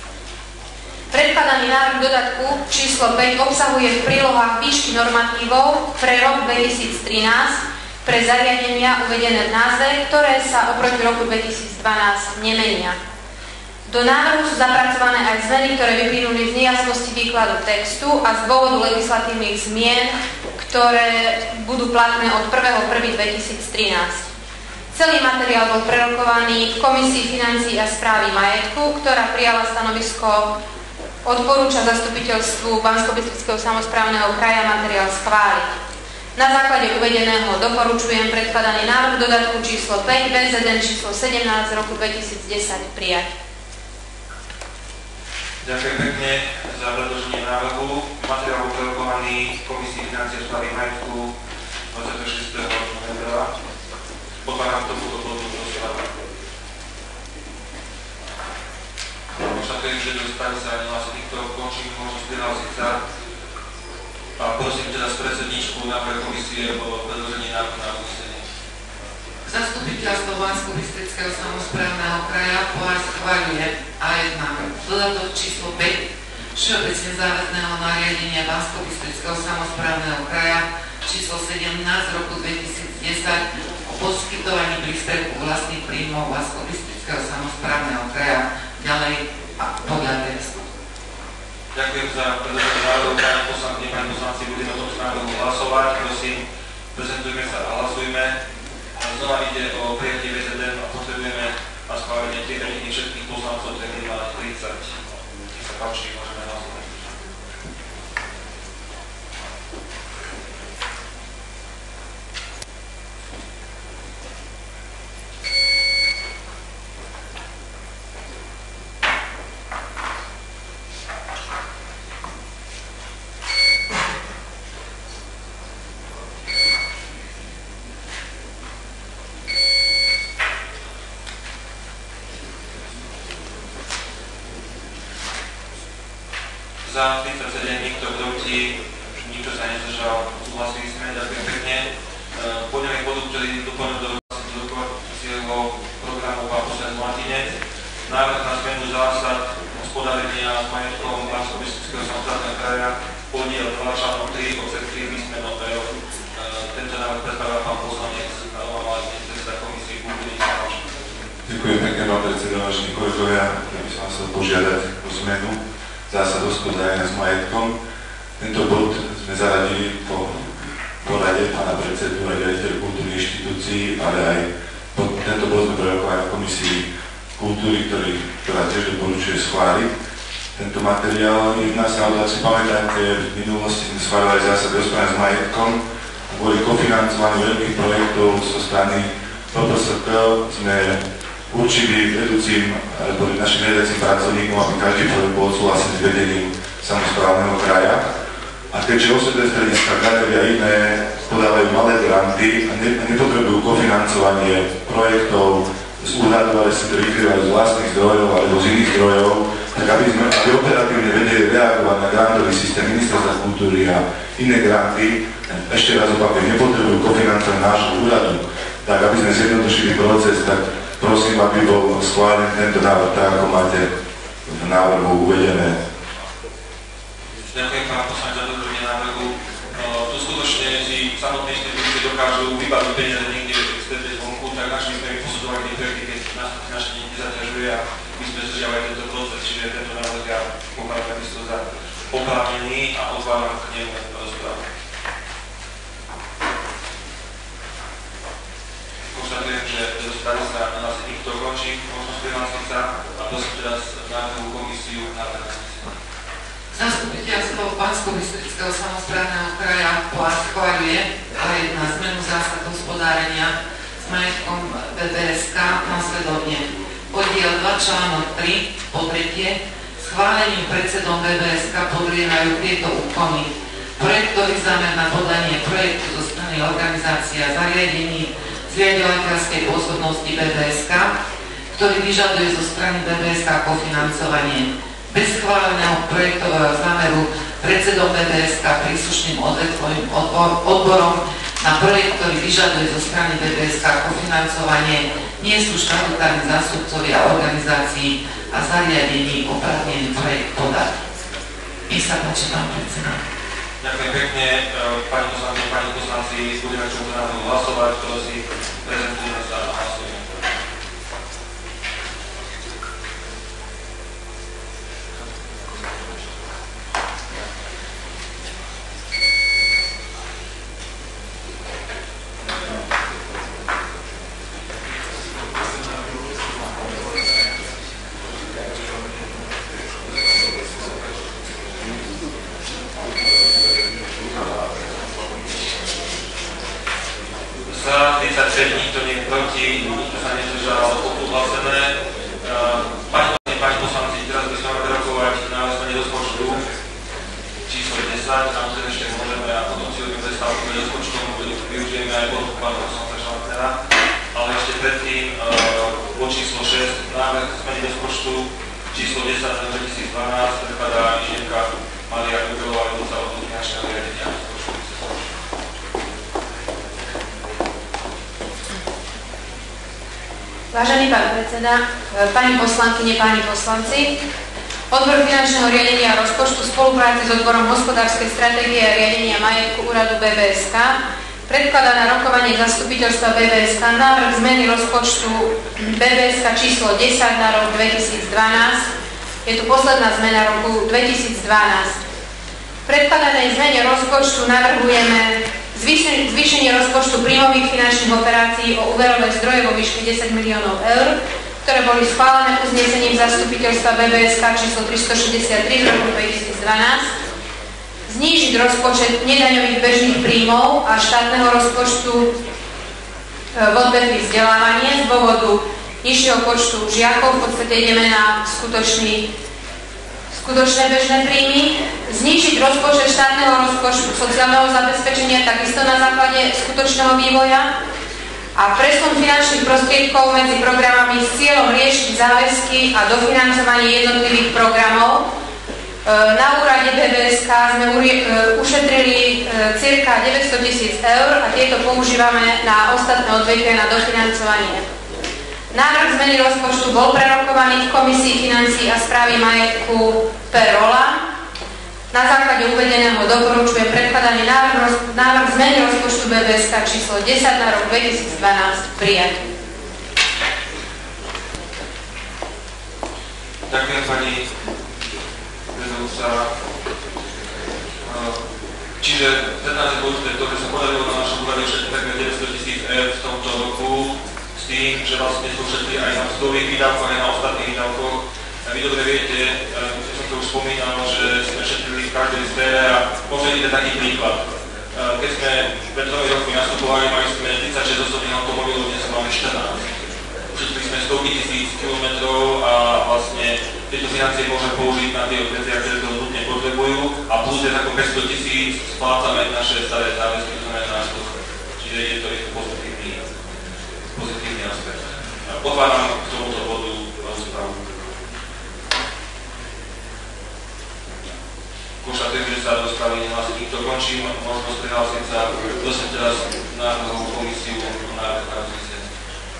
Predkladaný návrh dodatku číslo 5 obsahuje v prílohách výšky normatívov pre rok 2013 pre zariadenia uvedené v názve, ktoré sa oproti roku 2012 nemenia. Do návrhu sú zapracované aj zmeny, ktoré vyplynuli z nejasnosti výkladu textu a z dôvodu legislatívnych zmien, ktoré budú platné od 1.1.2013. Celý materiál bol prerokovaný v Komisii financií a správy majetku, ktorá prijala stanovisko odporúča zastupiteľstvu Banskobystrického samosprávneho kraja materiál schváliť. Na základe uvedeného doporučujem predkladaný návrh dodatku číslo 5 VZN číslo 17 roku 2010 prijať. Ďakujem pekne za predloženie návrhu. Materiál bol prerokovaný v Komisii financií a správy majetku 26. novembra. Otváram tomuto bodu rozpravu. Konštatujem, že do rozpravy sa nehlási nikto, končím možnosť prihlásiť sa. návrh komisie o predložení návrhu na uznesenie. Zastupiteľstvo Banskobystrického samosprávneho kraja schvaľuje A1 dodatok číslo 5 Všeobecne záväzného nariadenia Banskobystrického samosprávneho kraja číslo 17 roku 2010 o poskytovaní príspevku vlastných príjmov Banskobystrického samosprávneho kraja ďalej a podľa textu. Ďakujem za predloženie návrhu, pani poslankyne, pani poslanci, budeme o tomto návrhu hlasovať. Prosím, prezentujme sa a hlasujme. Znova ide o prijatie VZN a potrebujeme na schválenie tretiny všetkých poslancov, ktorých má 30. Nech sa páči, môžeme hlasovať. Za 37, nikto proti, nikto sa nezdržal, súhlasili sme, ďakujem pekne. Pôjdeme k bodu, ktorý doplňujú do rokovacieho programu pán poslanec Martinec. Návrh na zmenu zásad hospodárenia s majetkom Banskobystrického samosprávneho kraja, podiel 2 článok 3, odsek 3, písmeno L. Tento návrh predkladá pán poslanec Martinec, predseda komisie kultúry. Ďakujem pekne, pán predseda, vážení kolegovia. Ja by som vás chcel požiadať o zmenu zásad hospodárenia s majetkom. Tento bod sme zaradili po porade pána predsedu a riaditeľa kultúrnych inštitúcií, ale aj tento bod sme prerokovali v komisii kultúry, ktorá tiež doporučuje schváliť tento materiál. Jedná sa o to, ak si pamätáte, v minulosti sme schváľovali zásady hospodárenia s majetkom a kvôli kofinancovaniu veľkých projektov zo strany PPSK sme určili vedúcim alebo našim riadiacim pracovníkom, aby každý projekt bol odsúhlasený s vedením samosprávneho kraja. A keďže osvetové strediska, galéria a iné podávajú malé granty a nepotrebujú kofinancovanie projektov z úhradu, ale si to vykrývajú z vlastných zdrojov alebo z iných zdrojov, tak aby operatívne vedeli reagovať na grantový systém Ministerstva kultúry a iné granty, ešte raz opakujem, nepotrebujú kofinancovanie nášho úradu, tak aby sme zjednodušili proces, tak prosím, aby bol schválený tento návrh, tak ako máte v návrhu uvedené. Ďakujem, pán poslanec, za dodržanie návrhu. Tu skutočne si samotné inštitúcie dokážu vybaviť peniaze niekde externe zvonku, tak našli sme ich posudzovali tie projekty, keď nás naše nezaťažuje a my sme zdržiavali tento proces, čiže tento návrh ja pokladám takisto za oprávnený a otváram k nemu rozprávu. Konštatujem, že dostali sa na nás nikto končí, možnosť prihlásiť sa a prosím teraz návrhu komisiu na teraz. Zastupiteľstvo Banskobystrického samosprávneho kraja schvaľuje A1 zmenu zásad hospodárenia s majetkom BBSK nasledovne. Podiel 2 článok 3, po tretie, schválením predsedom BBSK podriehajú tieto úkony. Projektový zámer na podanie projektu zo strany organizácie a zariadení zriaďovateľskej pôsobnosti BBSK, ktorý vyžaduje zo strany BBSK kofinancovanie. Bez schváleného projektového zámeru predsedom BBSK príslušným odvetvovým odborom na projekt, ktorý vyžaduje zo strany BBSK kofinancovanie, nie sú štatutárni zástupcovia organizácií a zariadení oprávnení projekt podať. Nech sa páči, pán predseda. Ďakujem pekne, pani poslanci, pani poslanci, budeme k tomuto návrhu hlasovať, ktoré si prezentujeme sa a hlasujeme. Za 35, nikto nie je proti, nikto sa nezdržal, odsúhlasené. Pani poslanci, teraz by sme mali rokovať na zmene rozpočtu číslo 10, samozrejme ešte môžeme a potom si robíme prestávku s rozpočtom, využijeme aj bod pána poslanca Šaltnera, ale ešte predtým bod číslo 6, návrh zmeny rozpočtu číslo 10 za 2012, predkladá inžinierka Mária Kubelová, vedúca odboru finančného riadenia. Vážený pán predseda, pani poslankyne, páni poslanci, Odbor finančného riadenia a rozpočtu v spolupráci s odborom hospodárskej stratégie a riadenia majetku úradu BBSK predkladá na rokovanie zastupiteľstva BBSK návrh zmeny rozpočtu BBSK číslo 10 na rok 2012. Je tu posledná zmena roku 2012. V predkladanej zmene rozpočtu navrhujeme zvýšenie rozpočtu príjmových finančných operácií o úverové zdroje vo výške 10 miliónov eur, ktoré boli schválené uznesením zastupiteľstva BBSK číslo 363 z roku 2012, znížiť rozpočet nedaňových bežných príjmov a štátneho rozpočtu v odvetví vzdelávanie z dôvodu nižšieho počtu žiakov, v podstate ideme na skutočné bežné príjmy, znížiť rozpočet štátneho rozpočtu sociálneho zabezpečenia takisto na základe skutočného vývoja, a presun finančných prostriedkov medzi programami s cieľom riešiť záväzky a dofinancovanie jednotlivých programov. Na úrade BBSK sme ušetrili cirka 900 000 eur a tieto používame na ostatné odvetvia na dofinancovanie. Návrh zmeny rozpočtu bol prerokovaný v Komisii financií a správy majetku per rola. Na základe uvedeného doporučujem predkladaný návrh zmeny rozpočtu BBSK číslo 10 na rok 2012 prijať. Ďakujem pani prezidúca. Čiže pre nás je dôležité to, že sa podarilo na našom úrade všetko takmer 900 000 eur v tomto roku s tým, že vlastne sme ušetli aj na mzdových výdavkoch, aj na ostatných výdavkoch. Vy dobre viete, že som to už spomínal, že sme šetrili v každej sfére a možno ide taký príklad. Keď sme pred 2 rokmi nastupovali, mali sme 36 osobných automobilov, dnes máme 14. Ušetrili sme 100 000 kilometrov a vlastne tieto financie môžeme použiť na tie odvetvia, ktoré to nutne potrebujú a plus je tako 500 000 splácame naše staré záväzky, to znamená náš dlh. Čiže je to pozitívny aspekt. Otváram k tomuto bodu rozpravu. Konštatujem, že sa rozprávy nehlási nikto, končím možnosť prihlásiť sa. Prosím teraz návrhovú komisiu na uznesenie.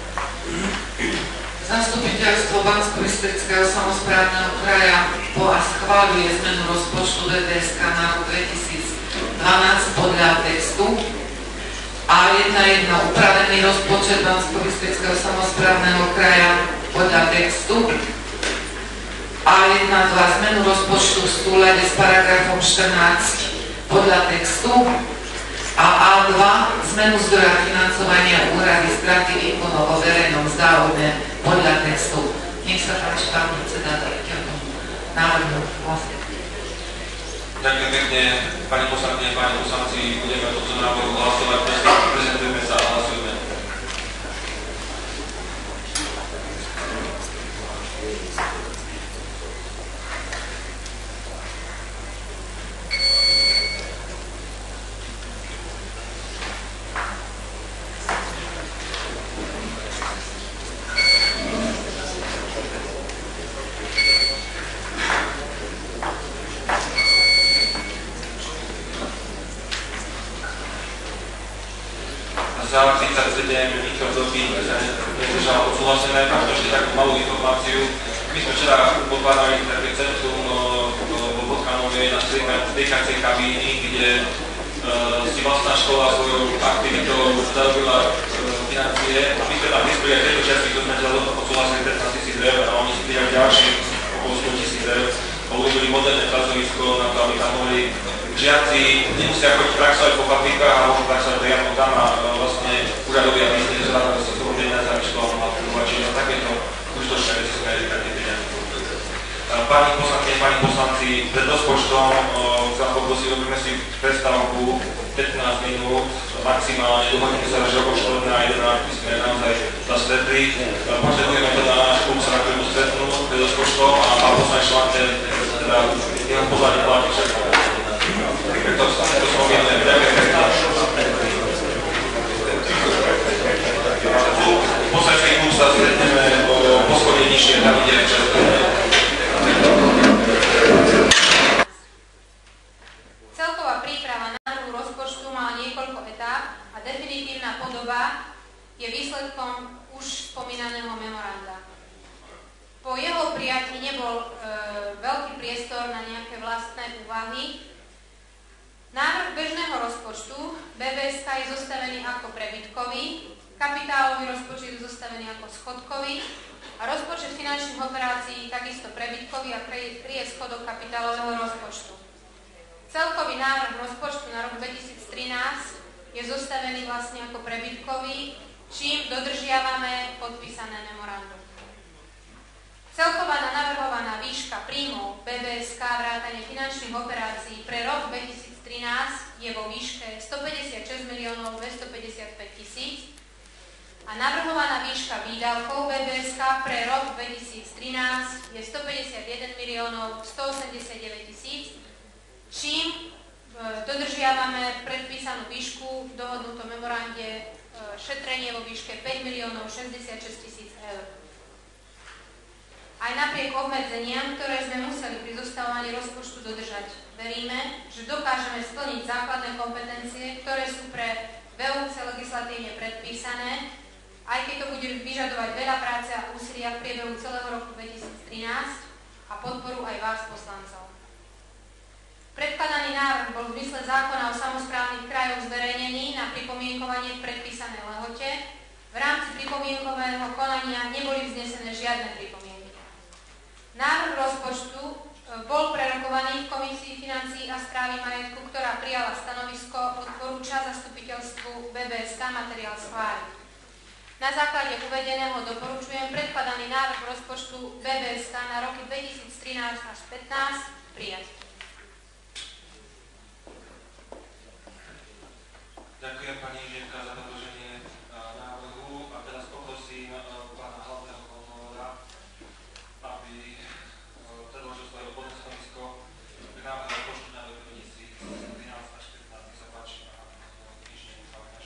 Zastupiteľstvo Banskobystrického samosprávneho kraja schváľuje zmenu rozpočtu BBSK na rok 2012 podľa textu A1.1 upravený rozpočet Banskobystrického samosprávneho kraja podľa textu A1.2 zmenu rozpočtu v súlade s paragrafom 14 podľa textu a A2 zmenu zdroja financovania úhrady straty výkonov vo verejnom záujme podľa textu. Nech sa páči, pán predseda, dajte o tom návrhu vlastne. Ďakujem pekne, pani poslankyne, páni poslanci, budeme o tomto návrhu hlasovať, prezentujeme sa a hlasujeme. Za 37 nikto nedržal odsúhlasené, mám ešte takú malú informáciu. My sme včera otvárali také centrum vo Vodkanovej na striekacej kabíny, kde si vlastná škola svojou aktivitou zarobila financie. My sme tam vyspeli aj tejto časti, to sme odsúhlasili 15 000 eur a oni si pridali ďalších okolo 100 000 eur. Urobili moderné pracovisko na to, aby tam mohli žiaci nemusia chodiť praxovať po fabrikách a môžu praxovať priamo tam a vlastne úradovia biznis zrávajú sa toho peniazami školom a fungovať, čiže takéto užitočné veci sme aj také peniaze. Pani poslankyne, pani poslanci, pred rozpočtom chcem poprosiť, robíme si prestávku 15 minút, maximálne, dohodneme sa, že okolo 4 na 11 by sme naozaj sa stretli. Potrebujeme teda náš klub sa na ktorú stretnúť pred rozpočtom a pán poslanec Šlanter, teda jeho pozvanie platí všetko. To som uviedol, ďakujem pekne. Poslanecký klub sa stretneme o poschodie nižšie, tam ide všetko. Celková príprava návrhu rozpočtu mala niekoľko etáp a definitívna podoba je výsledkom už spomínaného spomínaného memoranda. Po jeho prijatí nebol veľký priestor na nejaké vlastné úvahy. Návrh bežného rozpočtu BBSK je zostavený ako prebytkový, kapitálový rozpočet je zostavený ako schodkový a rozpočet finančných operácií takisto prebytkový a kryje schodok kapitálového rozpočtu. Celkový návrh rozpočtu na rok 2013 je zostavený vlastne ako prebytkový, čím dodržiavame podpísané memorandum. Celková navrhovaná výška príjmov BBSK vrátane finančných operácií pre rok 2013 je vo výške 156 255 000 a navrhovaná výška výdavkov BBSK pre rok 2013 je 151 189 000, čím dodržiavame predpísanú výšku v dohodnutom memorande šetrenie vo výške 5 066 000 eur. Aj napriek obmedzeniam, ktoré sme museli pri zostavovaní rozpočtu dodržať, veríme, že dokážeme splniť základné kompetencie, ktoré sú pre VÚC legislatívne predpísané, aj keď to bude vyžadovať veľa práce a úsilia v priebehu celého roku 2013 a podporu aj vás, poslancov. Predkladaný návrh bol v zmysle zákona o samosprávnych krajoch zverejnený na pripomienkovanie v predpísanej lehote. V rámci pripomienkového konania neboli vznesené žiadne pripomienky. Návrh rozpočtu bol prerokovaný v Komisii financií a správy majetku, ktorá prijala stanovisko, odporúča zastupiteľstvu BBSK materiál schváliť. Na základe uvedeného doporučujem predkladaný návrh rozpočtu BBSK na roky 2013 až 2015 prijať. Ďakujem pani Žienka za predloženie návrhu a teraz poprosím pána hlavného kontrolóra, aby predložil svoje odborné stanovisko k návrhu rozpočtu na rok 2013 až 2015. Nech sa páči, knižne Fakáš.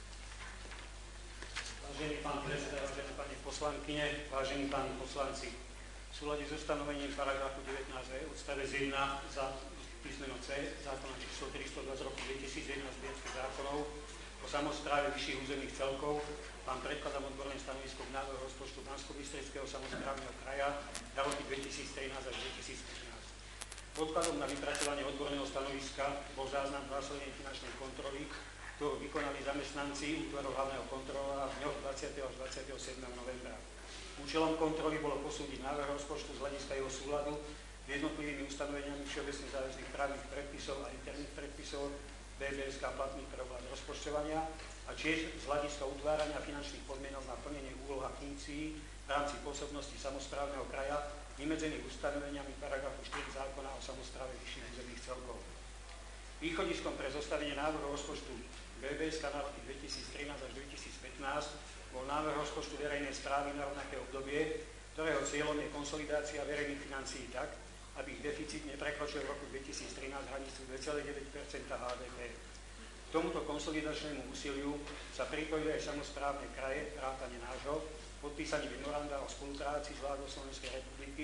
Vážený pán predseda, vážené pani poslankyne, vážení páni poslanci, v súlade s ustanovením paragrafu 19 odstavec 1 za písmeno C zákona číslo 302 z roku 2001 zbierky zákonov o samospráve vyšších územných celkov vám predkladám odborné stanovisko k návrhu rozpočtu Banskobystrického samosprávneho kraja na roky 2013 až 2015. Podkladom na vypracovanie odborného stanoviska bol záznam následnej finančnej kontroly, ktorú vykonali zamestnanci útvaru hlavného kontrolóra v dňoch 20. až 27. novembra. Účelom kontroly bolo posúdiť návrh rozpočtu z hľadiska jeho súladu s jednotlivými ustanoveniami všeobecne záväzných právnych predpisov a interných predpisov BBSK platných pre oblasť rozpočtovania a tiež z hľadiska utvárania finančných podmienok na plnenie úloh a funkcií v rámci pôsobnosti samosprávneho kraja vymedzených ustanoveniami paragrafu 4 zákona o samospráve vyšších územných celkov. Východiskom pre zostavenie návrhu rozpočtu BBSK na roky 2013 až 2015 bol návrh rozpočtu verejnej správy na rovnaké obdobie, ktorého cieľom je konsolidácia verejných financií tak, aby ich deficit neprekročil v roku 2013 hranicu 2,9% HDP. K tomuto konsolidačnému úsiliu sa pripojili aj samosprávne kraje, vrátane nášho, podpísaní memoranda o spolupráci s vládou Slovenskej republiky,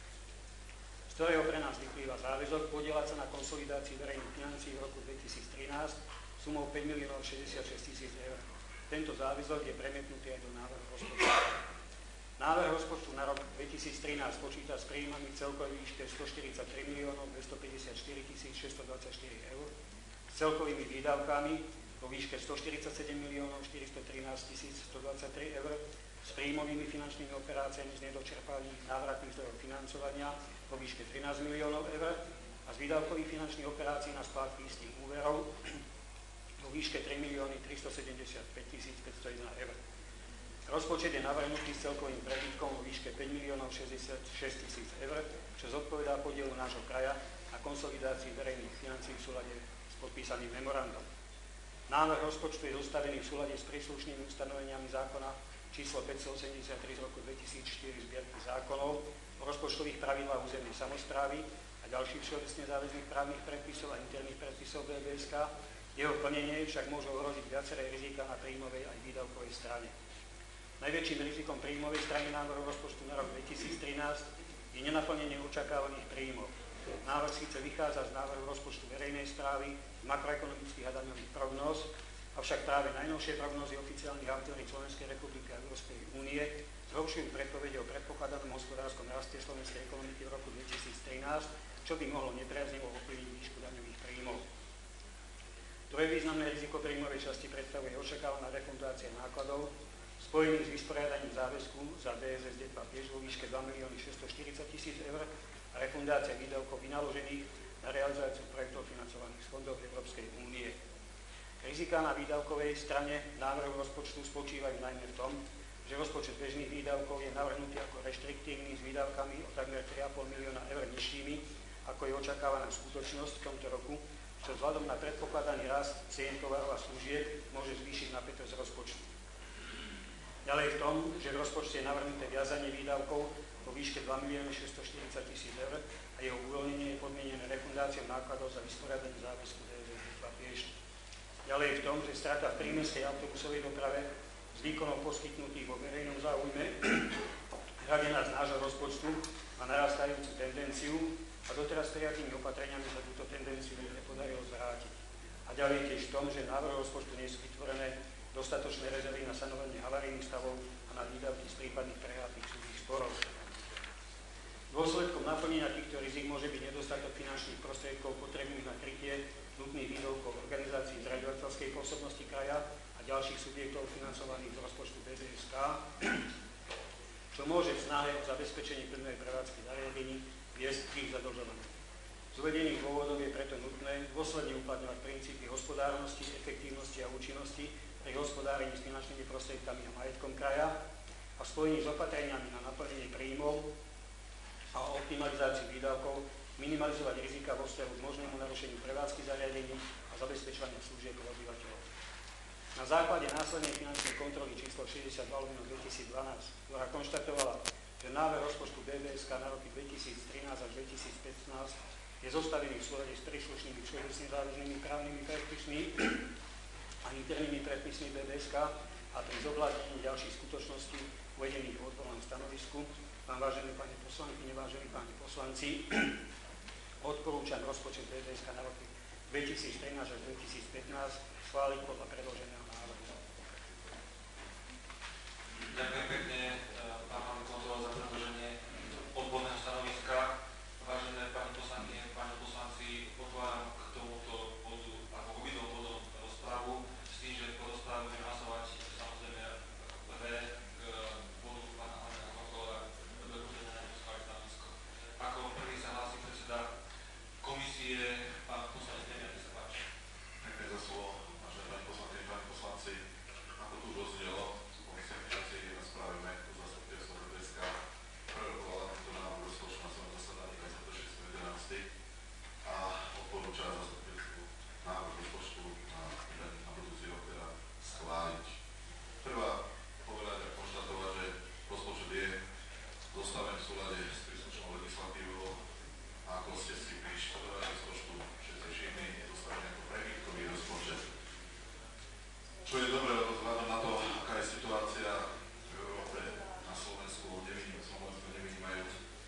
z ktorého pre nás vyplýva záväzok podieľať sa na konsolidácii verejných financií v roku 2013 sumou 5 066 000 eur. Tento záväzok je premietnutý aj do návrhu rozpočtu. Návrh rozpočtu na rok 2013 počíta s príjmami v celkovej výške 143 254 624 eur, s celkovými výdavkami vo výške 147 413 123 eur, s príjmovými finančnými operáciami z nedočerpaných návratných zdrojov financovania vo výške 13 miliónov eur a z výdavkových finančných operácií na splátky istých úverov vo výške 3 375 501 eur. Rozpočet je navrhnutý s celkovým prebytkom vo výške 5 066 000 eur, čo zodpovedá podielu nášho kraja na konsolidácii verejných financií v súlade s podpísaným memorandom. Návrh rozpočtu je zostavený v súlade s príslušnými ustanoveniami zákona číslo 583 z roku 2004 zbierky zákonov o rozpočtových pravidlách územnej samosprávy a ďalších všeobecne záväzných právnych predpisov a interných predpisov BBSK. Jeho plnenie však môže ohroziť viaceré rizika na príjmovej aj výdavkovej strane. Najväčším rizikom príjmovej strany návrhu rozpočtu na rok 2013 je nenaplnenie očakávaných príjmov. Návrh síce vychádza z návrhu rozpočtu verejnej správy, makroekonomických a daňových prognóz, Avšak práve najnovšie prognózy oficiálnych autorít Slovenskej republiky a Európskej únie zhoršujú predpovede o predpokladanom hospodárskom raste slovenskej ekonomiky v roku 2013, čo by mohlo nepriaznivo ovplyvniť výšku daňových príjmov. Druhé významné riziko príjmovej časti predstavuje očakávaná refundácia nákladov spojených s vysporiadaním záväzku za DSS DEPA vo výške 2 640 000 eur a refundácia výdavkov vynaložených na realizáciu projektov financovaných z fondov Európskej únie. Riziká na výdavkovej strane návrhu rozpočtu spočívajú najmä v tom, že rozpočet bežných výdavkov je navrhnutý ako reštriktívny s výdavkami o takmer 3,5 milióna eur nižšími, ako je očakávaná skutočnosť v tomto roku, čo vzhľadom na predpokladaný rast cien tovarov a služieb môže zvýšiť napätosť rozpočtu. Ďalej v tom, že v rozpočte je navrhnuté viazanie výdavkov vo výške 2 640 000 eur a jeho uvoľnenie je podmienené refundáciou nákladov za vysporiadanie záväzku DSS. Ďalej v tom, že strata v prímestskej autobusovej doprave z výkonov poskytnutých vo verejnom záujme hradená z nášho rozpočtu a narastajúcu tendenciu a doteraz prijatými opatreniami sa túto tendenciu nepodarilo zvrátiť. A ďalej tiež v tom, že návrh rozpočtu nie sú vytvorené dostatočné rezervy na sanovanie havarijných stavov a na výdavky z prípadných prehratých súdnych sporov. Dôsledkom naplnenia týchto rizik môže byť nedostatok finančných prostriedkov potrebných na krytie nutných výdavkov organizácií zriaďovateľskej pôsobnosti kraja a ďalších subjektov financovaných z rozpočtu BDSK, čo môže v snahe o zabezpečenie plnej prevádzky zariadení viesť k ich zadlžovaniu. Z uvedených dôvodov je preto nutné dôsledne uplatňovať princípy hospodárnosti, efektívnosti a účinnosti pri hospodárení s finančnými prostriedkami a majetkom kraja a v spojení s opatreniami na naplnenie príjmov a optimalizáciu výdavkov minimalizovať rizika vo vzťahu k možnému narušeniu prevádzky zariadení a zabezpečovania služieb pre obyvateľov. Na základe následnej finančnej kontroly číslo 62/2012, ktorá konštatovala, že návrh rozpočtu BDSK na roky 2013 až 2015 je zostavený v súlade s príslušnými všeobecne záväznými právnymi predpismi a internými predpismi BDSK a pri zohľadnení ďalších skutočností uvedených v odbornom stanovisku, vám vážené pani poslanky, nevážení páni poslanci, odporúčam rozpočet BDSK na roky 2013 až 2015 schváliť podľa predloženého návrhu. Ďakujem pekne, pán kontrola, za predloženie odborného stanoviska. Vážené pani poslanky, páni poslanci, otváram k tomuto bodu, ako k obidvom bodom rozprávu, s tým, že po rozpráve budeme hlasovať samozrejme prvé k bodu pána hlavného kontrola, predložené stanovisko. Ako prvý sa hlási predseda komisie, pán poslanec Demian, sa páči. Ďakujem za slovo, vážené pani poslanky, páni poslanci. Ako tu už rozdielo, komisia financí spravíme tu zastupiteľstvo BDSK prerokovala tento návrh rozpočtu na svojom zasadaní 26.11. a odporúča zastupiteľstvu návrh rozpočtu na budúci rok teda schváliť. Treba povedať a konštatovať, že rozpočet je zostavený v súlade s príslušnou legislatívou a ako ste si pri študovaní rozpočtu všetci všimli, je zostavený ako prebytkový rozpočet. Čo je dobré, lebo vzhľadom na to, aká je situácia v Európe, na Slovensku nevynímajú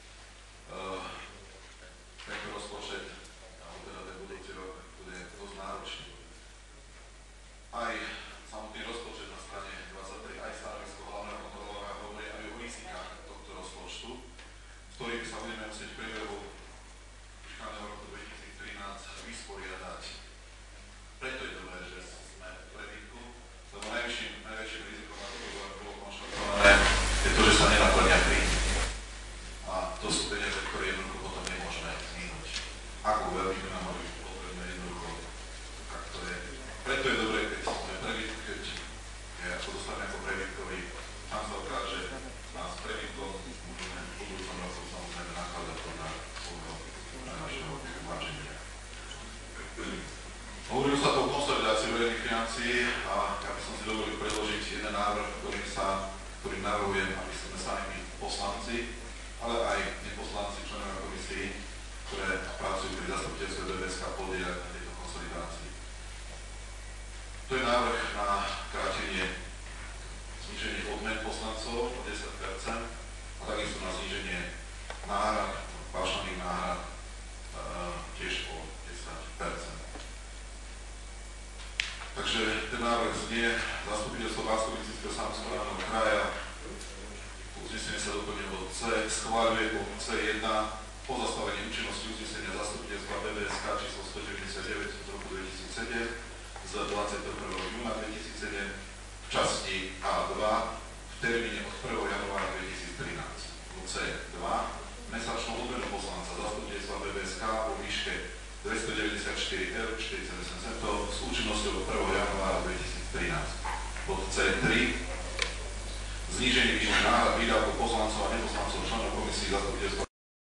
tento rozpočet, alebo teda ten budúci rok bude dosť náročný. Aj samotný rozpočet na strane 23, aj stanovisko hlavného kontrolóra hovorí aj o rizikách tohto rozpočtu, s ktorými sa budeme musieť v priebehu školného roku 2013 vysporiadať. Preto je dobré, že sme v prebytku, lebo najväčším rizikom na to bolo konštatované je to, že sa nenaplnia príjmy. A to sú peniaze, ktoré jednoducho potom nemôžeme minúť. Ako veľmi by nám mali byť potrebné jednoducho, tak to je. Preto je dobré, keď sme prebytku, keď je ako dostaneme ako prebytkový, tam sa ukáže, nás prebytkom budeme v budúcom roku samozrejme nakladať to na našeho váženia. Hovorilo sa to o konsolidácii verejných financií a ja by som si dovolil predložiť jeden návrh, ktorým navrhujem, aby sme sami my poslanci, ale aj neposlanci, členovia komisii, ktoré pracujú pri zastupiteľstve BDSK, podieľať na tejto konsolidácii. To je návrh na krátenie zníženie odmen poslancov o 10% a takisto na zníženie náhrad, paušálnych náhrad tiež o 10%. Takže ten návrh znie Zastupiteľstvo Banskobystrického samosprávneho kraja. Uznesenie sa doplňuje bod C. Schváľuje bod C1 pozastavenie účinnosti uznesenia Zastupiteľstva BBSK číslo 199 z roku 2007 z 21. júna 2007 v časti A2 v termíne od 1. januára 2013. Bod C2 mesačnú odmenu poslanca Zastupiteľstva BBSK vo výške 294 eur 48 centov s účinnosťou 1. januára 2013. Bod C3 zníženie výšky náhrad výdavkov poslancov a neposlancov členov komisí Zastupiteľstva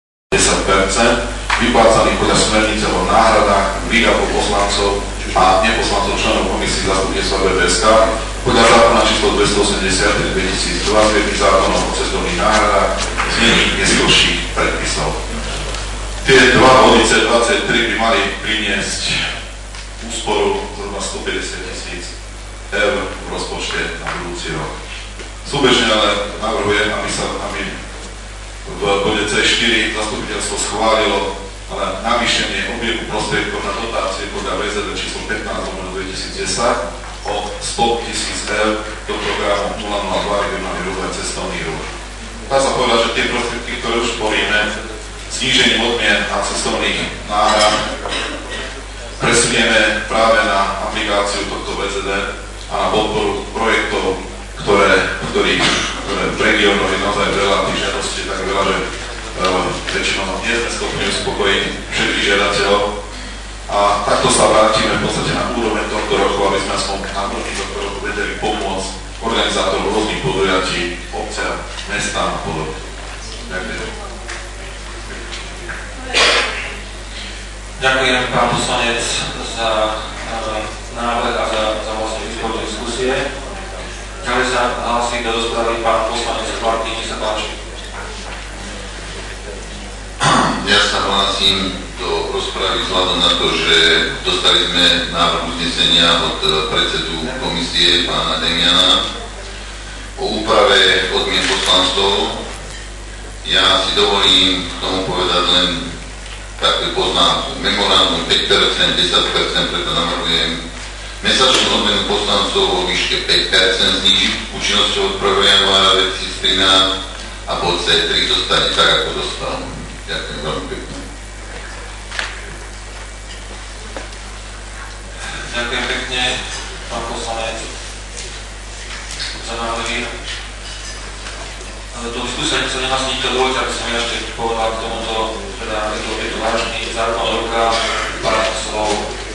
10% vyplácaných podľa smernice o náhradách výdavkov poslancov a neposlancov členov komisí Zastupiteľstva BBSK podľa zákona číslo 283/2002 zriedných zákonov o cestovných náhradách znení neskorších predpisov. Tie dva body C23 by mali priniesť úsporu zhruba 150 000 eur v rozpočte na budúci rok. Súbežne ale navrhujem, aby v bode C4 zastupiteľstvo schválilo ale navýšenie objemu prostriedkov na dotácie podľa VZD číslo 15/2010 o 100 000 eur do programu 002 regionálny rozvoj cestovný ruch. Dá sa povedať, že tie prostriedky, ktoré už sporíme, znížením odmien a cestovných náhrad presunieme práve na aplikáciu tohto VZD a na podporu projektov, ktorých v regiónoch je naozaj veľa tých žiadostí, tak veľa, že väčšinou nie sme schopní uspokojiť všetkých žiadateľov. A takto sa vrátime v podstate na úroveň tohto roku, aby sme aspoň na úrovni tohto roku vedeli pomôcť organizátorov rôznych podujatí, obciam, mestám a podobne. Ďakujem. Ďakujem, pán poslanec, za návrh a za vlastne výsledok diskusie. Ďalej sa hlási do rozpravy pán poslanec Kvarky, nech sa páči. Ja sa hlásim do rozpravy vzhľadom na to, že dostali sme návrh uznesenia od predsedu komisie pána Demiana o úprave odmien poslancov. Ja si dovolím k tomu povedať len takú poznámku. Memorandum 5%, 10%, preto navrhujem mesačnú odmenu poslancov vo výške 5% znížiť účinnosťou od 1. januára 2013 a bod C3 zostane tak, ako dostal. Ďakujem veľmi pekne. Ďakujem pekne, pán poslanec, za návrhy. Do diskusie sa nehlasí nikto, dovoľte, aby som ja ešte povedal k tomuto, teda je to vážny zákon o rukách, pár slov.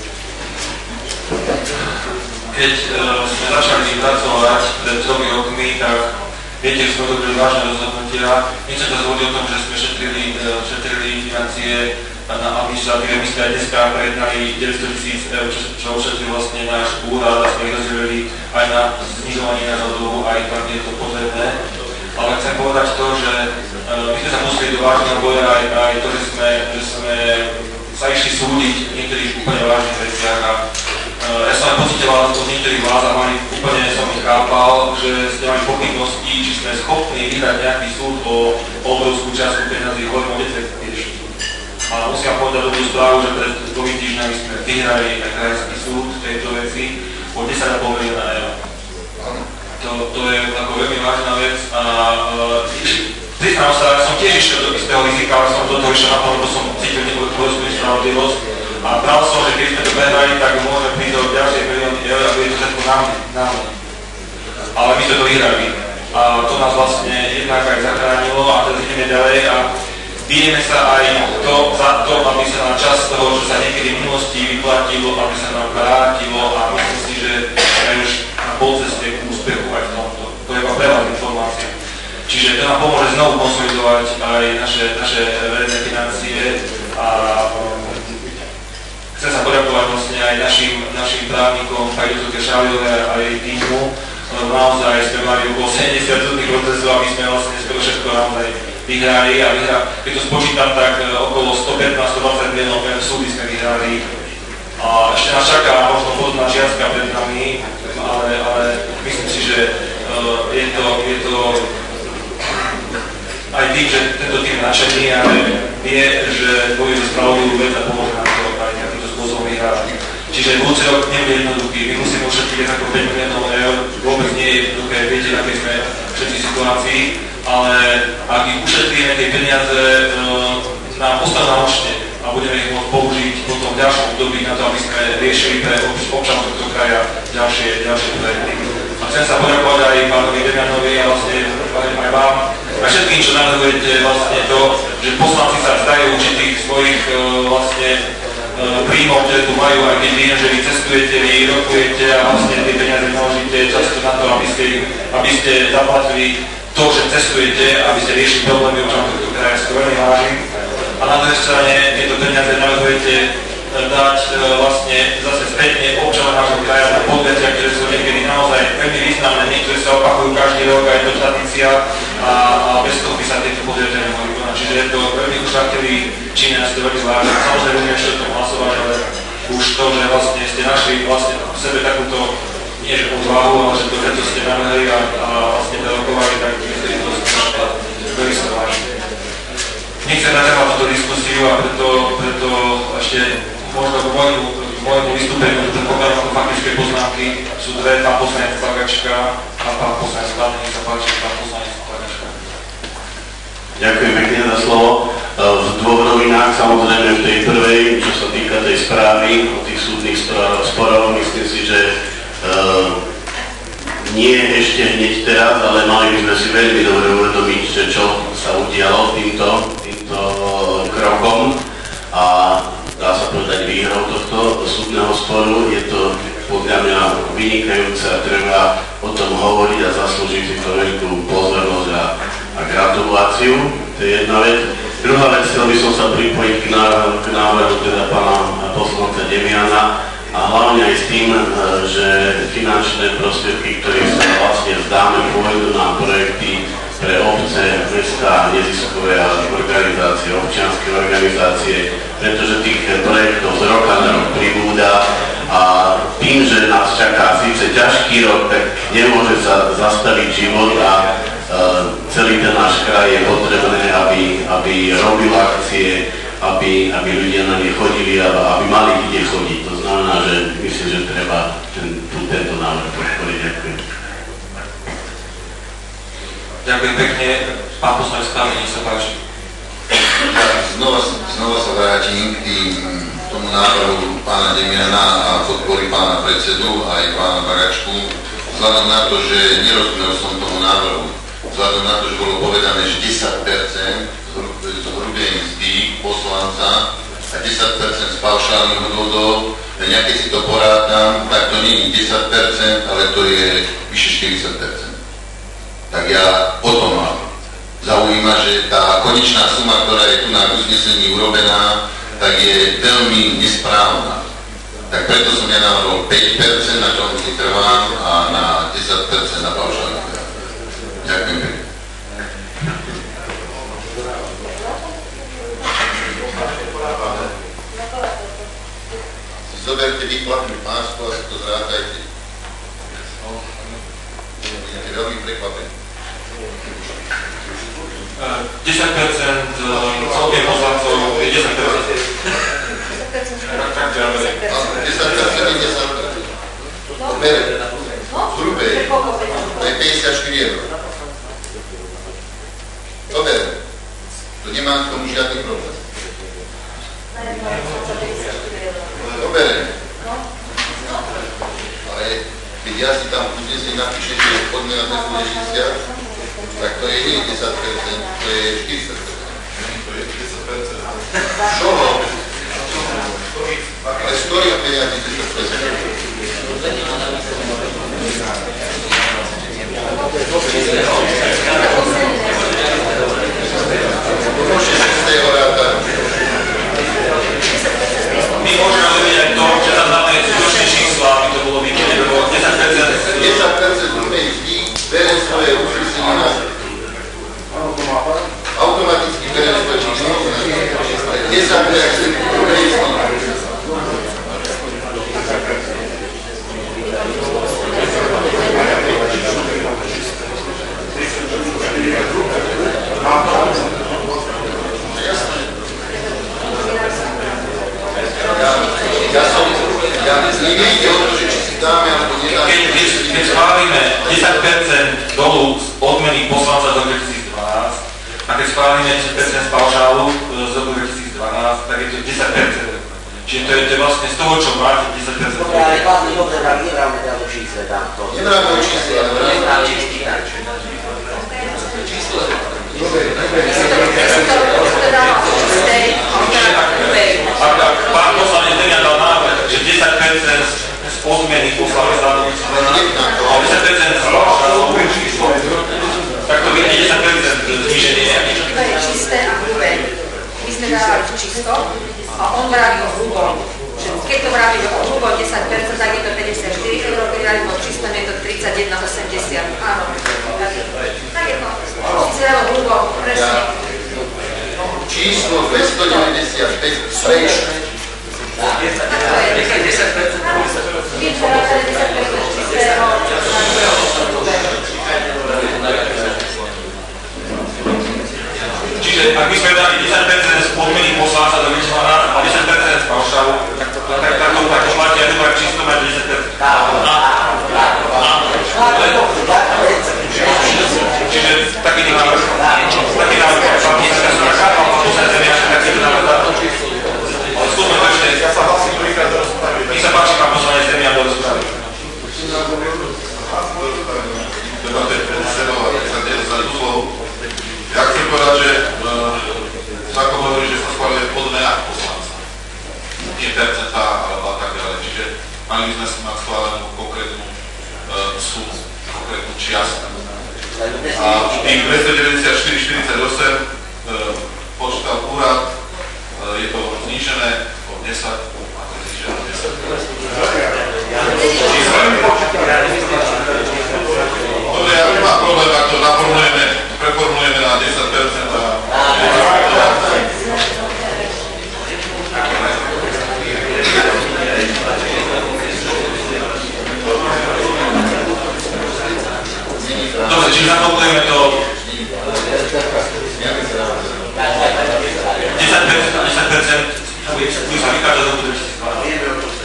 Keď sme začali pracovať pred 3 rokmi, tak viete, že sme robili vážne rozhodnutia. Nechcem sa zhovoriť o tom, že sme šetrili financie na administratíve. My sme aj dneska prejednali 900 000 eur, čo ošetril vlastne náš úrad a sme ich rozdelili aj na znižovanie nášho dlhu, aj tam je to potrebné. Ale chcem povedať to, že my sme sa museli do vážneho boja aj to, že sme sa išli súdiť v niektorých úplne vážnych veciach a ja som aj pocitoval to z niektorých vás a úplne som ich chápal, že ste mali pochybnosti, či sme schopní vyhrať nejaký súd o obrovskú časť peniazí, hovorím o veciach. Ale musím povedať dobrú správu, že pred 2 týždňami sme vyhrali aj krajský súd v tejto veci o 10,5 milióna eur. To je ako veľmi vážna vec a priznám sa, ja som tiež išiel do istého rizika, ale som do toho išiel na to, lebo som cítil nejakú spravodlivosť a bral som, že keď sme to prehrali, tak môžeme prísť do ďalšie milióny eur a bude to všetko na mne. Ale my sme to vyhrali a to nás vlastne jednak aj zachránilo a teraz ideme ďalej a bijeme sa aj za to, aby sa nám čas toho, čo sa niekedy v minulosti vyplatilo, aby sa nám vrátilo a myslím si, že sme už na polceste k úspechu aj v tomto. To je pre vás informácia. Čiže to nám pomôže znovu konsolidovať aj naše verejné financie a chcem sa poďakovať vlastne aj našim právnikom, pani doktorke Šáliové a jej týmu. Naozaj sme mali okolo 70 súdnych procesov a my sme vlastne skoro všetko naozaj vyhrali a keď to spočítam, tak okolo 115-120 miliónov súdy sme vyhrali. A ešte nás čaká možno podobná čiastka pred nami, ale myslím si, že je to aj tým, že tento tým je nadšený a vie, že bojuje za spravodlivú vec a pomôže nám to aj takýmto spôsobom vyhrávať. Čiže budúci rok nebude jednoduchý, my musíme ušetriť ako 5 miliónov eur, vôbec nie je jednoduché, viete, aké sme všetci situácii, ale ak ich ušetríme, tie peniaze nám ostanú na účte a budeme ich môcť použiť potom v ďalšom období na to, aby sme riešili pre občanov tohto kraja ďalšie projekty. A chcem sa poďakovať aj pánovi Demianovi a vlastne aj vám a všetkým, čo navrhujete vlastne to, že poslanci sa vzdajú určitých svojich vlastne príjmov, ktoré tu majú, aj keď viem, že vy cestujete, vy rokujete a vlastne tie peniaze naložíte často na to, aby ste zaplatili to, že cestujete, aby ste riešili problémy občanov tohto kraja, si to veľmi vážim. A na druhej strane tieto peniaze navrhujete dať vlastne zase spätne občanom nášho kraja na podujatia, ktoré sú niekedy naozaj veľmi významné, niektoré sa opakujú každý rok, aj to tradícia a bez toho by sa tieto podujatia nemohli konať. Čiže je to veľmi ušľachtilý čin, ja si to veľmi zvážim. Samozrejme budeme ešte o tom hlasovať, ale už to, že vlastne ste našli vlastne v sebe takúto, nie že odvahu, ale že to, že ste navrhli a vlastne to rokovali, tak myslím, že to veľmi sa vážim. Nechcem naťahovať túto diskusiu a preto ešte možno k môjmu vystúpeniu, že predpokladám ako faktické poznámky sú dve, pán poslanec Bagačka a pán poslanec Hlavný, nech sa páči, pán poslanec Bagačka. Ďakujem pekne za slovo. V dvoch rovinách, samozrejme v tej prvej, čo sa týka tej správy o tých súdnych sporov, myslím si, že nie ešte hneď teraz, ale mali by sme si veľmi dobre uvedomiť, že čo sa udialo týmto krokom a dá sa povedať výhrou tohto súdneho sporu. Je to podľa mňa vynikajúce a treba o tom hovoriť a zaslúžiť si to veľkú pozornosť a gratuláciu. To je jedna vec. Druhá vec, chcel by som sa pripojiť k návrhu teda pána poslanca Demiana a hlavne aj s tým, že finančné prostriedky, ktoré sa vlastne vzdáme, pôjdu na projekty pre obce, mestá, neziskové organizácie, občianske organizácie, pretože tých projektov z roka na rok pribúda a tým, že nás čaká síce ťažký rok, tak nemôže sa zastaviť život a celý ten náš kraj je potrebné, aby robil akcie, aby ľudia na ne chodili a aby mali kde chodiť. To znamená, že myslím, že treba tento návrh podporiť. Ďakujem. Ďakujem pekne. Pán poslanec Hlavný, nech sa páči. Znova sa vrátim k tomu návrhu pána Demiana a podpory pána predsedu a aj pána Bagačku. Vzhľadom na to, že nerozumel som tomu návrhu, vzhľadom na to, že bolo povedané, že 10% z hrubej mzdy poslanca a 10% z paušálnych odvodov, ja keď si to porádam, tak to nie je 10%, ale to je vyše 40%. Tak ja potom mám. Zaujíma, že tá konečná suma, ktorá je tu na uznesení urobená, tak je veľmi nesprávna. Tak preto som ja navrhol 5%, na čom si trvám, a na 10% na paušálne. Ďakujem pekne. Si zoberte výplatnú pásku a si to zrátajte. Budete veľmi prekvapení. 10% celkových poslancov je 10%. Tak to ja verím. 10% je 10%. Bere. Hrubé. To je 54 eur. To bere. To nemá k tomu žiadny problém. To bere. Ale keď ja si tam uznesení napíšem, že podmienka to bude 60, tak to je nie 10%, to je 40%. To je 10%. Čoho? Ale z ktorých peniazí 10%? My môžeme robiť aj to, že tam dáme skutočné čísla, aby to bolo vidieť, lebo 10% hrubej mzdy bere svoje uznesenie na automaticky bere svoje číslo. 10% hrubej mzdy. nejde o to, že či si dáme alebo nedáme. Keď schválime 10% dolu z odmeny poslanca do 2012 a keď schválime 10% z paušálu z roku 2012, tak je to 10%. Čiže to je vlastne z toho, čo máte 10%. Ale vlastne dobre, tak nebráme teda do čísle tamto. Nebráme do čísle, ale nebráme čísle. Ak pán poslanec Demian dal návrh, že 10% z odmeny poslanca a 10% z paušálu, tak to vyjde 10% zníženie. To je čisté a hrubé. My sme dávali čisto a on vraví o hrubom. Keď to vraví o hrubom 10%, tak je to 54 eur, keď vraví o čistom je to 31,80. Áno. Tak je to. Čiže o hrubom, presne. Číslo 295 sprejšie. Tak to je 10%. Keď to ráta 10% čistého, Čiže ak by sme dali 10% z podmeny poslanca do 2012 a 10% z paušálu, tak to platí aj dobrá čisto mať 10%. Čiže taký návrh, ale skúsme to ešte. Nech sa páči, pán poslanec Demian do rozpravy. Ja chcem povedať, že zákon hovorí, že sa schváľuje odmena poslanca. Nie percentá, alebo a tak ďalej. Čiže mali by sme si mať schválenú konkrétnu sumu, konkrétnu čiastku. A tým 294,48 počítal úrad, je to znížené o 10, a to je znížené o 10. Dobre, ja nemám problém, ak to preformulujeme na 10% a... Dobre, čiže naformulujeme to 10% bude sa vychádzať do roku 2012.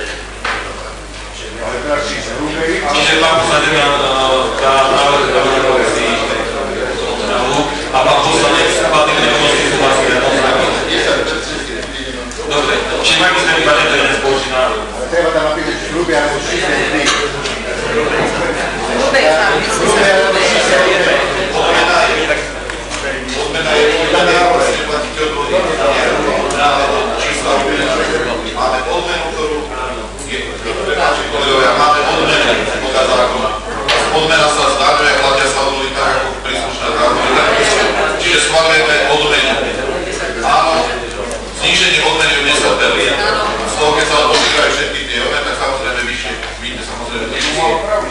Čiže pán poslanec Demian dá návrh do rekonstrukcie a pán poslanec platný nemožnosti súhlasí na tom zákon. Dobre, čiže mali by sme iba tento jeden spoločný návrh. Treba tam napísať hrubé alebo čisté dny. hrubé tam, myslím sa hrubé. Odmena je vlastne platiteľ čísla máme odmenu, ktorú máme odmenu podľa zákona. Odmena sa zdaňuje, platia sa odvoli tak ako príslušné zákony. Čiže schváľujeme odmenu. Áno, zníženie odmeny o 10%. Z toho, keď sa odpočítajú všetky tie odmeny, tak samozrejme vyššie. Víte, samozrejme vyššie.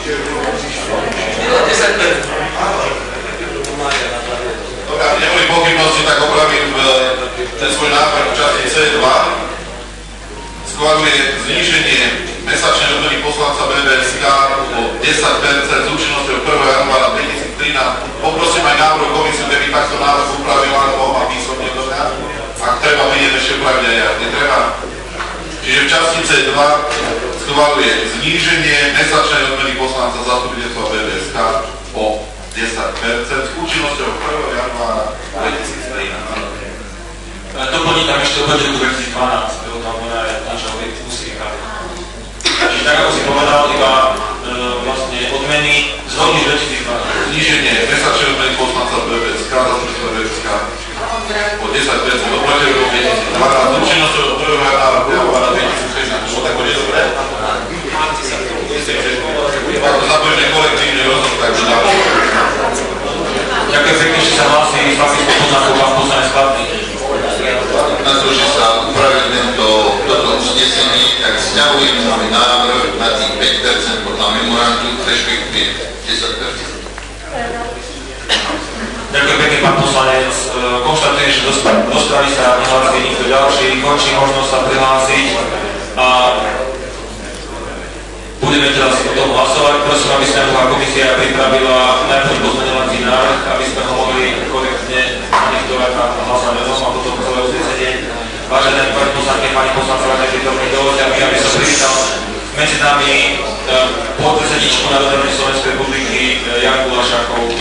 Dobre, aby neboli pochybnosti, tak opravím ten svoj návrh v časti C2. Schváľuje zníženie mesačnej odmeny poslanca BBSK o 10% s účinnosťou 1. januára 2013. Poprosím aj návrh komisiu, kde by takto návrh upravil, alebo má písomne do mňa. Ak treba, vidieť ešte upraviť aj ja. Netreba. Čiže v časti C2 schváľuje zníženie mesačnej odmeny poslanca zastupiteľstva BBSK o 10% s účinnosťou 1. januára 2013. Doplní tam ešte opäť roku 2012, lebo tam ona je naša úsvika. Čiže tak, ako si povedal, iba vlastne odmeny z hodní 2012. Zníženie mesačnej odmeny poslanca BBSK, zastupiteľstva BBSK o 10% oproti roku 2012 s účinnosťou 1. januára 2013. Čo tak bude dobré? Myslím, že ako zapojíme kolektívny rozhod, takže ďalšie. Ďakujem pekne, že sa hlási s faktickou poznámkou pán poslanec Platný. Na to, že sa upravil toto uznesenie, tak sťahujem môj návrh na tých 5% podľa memorandu, respektíve 10%. Ďakujem pekne, pán poslanec. Konštatujem, že do strany sa nehlási nikto ďalší. Končí možnosť sa prihlásiť a budeme teraz o tom hlasovať. Prosím, aby Snemová komisia pripravila najprv pozmeňovací návrh, aby sme ho mohli korektne nadiktovať na hlasovanie a potom celé uznesenie. Vážené pani poslanky, pani poslanci, vážené prítomní, dovoľte mi, aby som privítal nami podpredsedničku Národnej rady Slovenskej republiky Janku Lašákovú.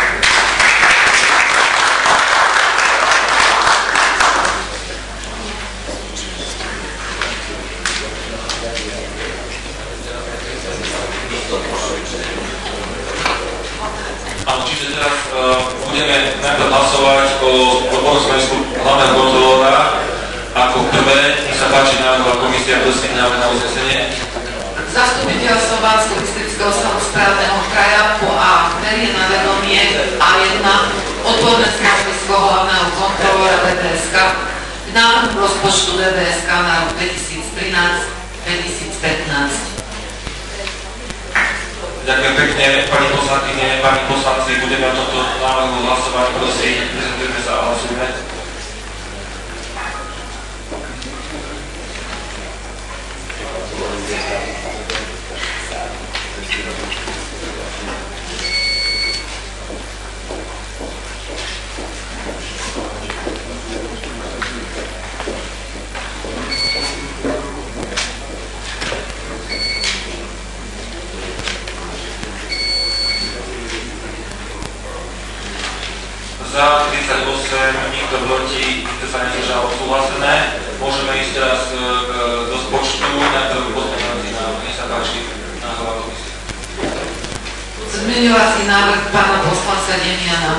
Čiže teraz budeme najprv hlasovať o porozumensku hlavného kontrolóra. Ako prvé, nech sa páči návrhová komisia, kto si návrh na uznesenie. Zastupiteľstvo Banskobystrického samosprávneho kraja po A berie na vedomie A1 odborné stanovisko hlavného kontrolóra DBSK k návrhu rozpočtu DBSK na rok 2013-2015. Ďakujem pekne, pani poslankyne, pani poslanci, budeme o tomto návrhu hlasovať, prosím, prezentujeme sa a hlasujeme. Za 38, nikto proti, nikto sa nezdržal, odsúhlasené. Môžeme ísť teraz k rozpočtu, najprv pozmeňovací návrh. Nech sa páči, návrhová komisia. Zmeňovací návrh pána poslanca Demiana.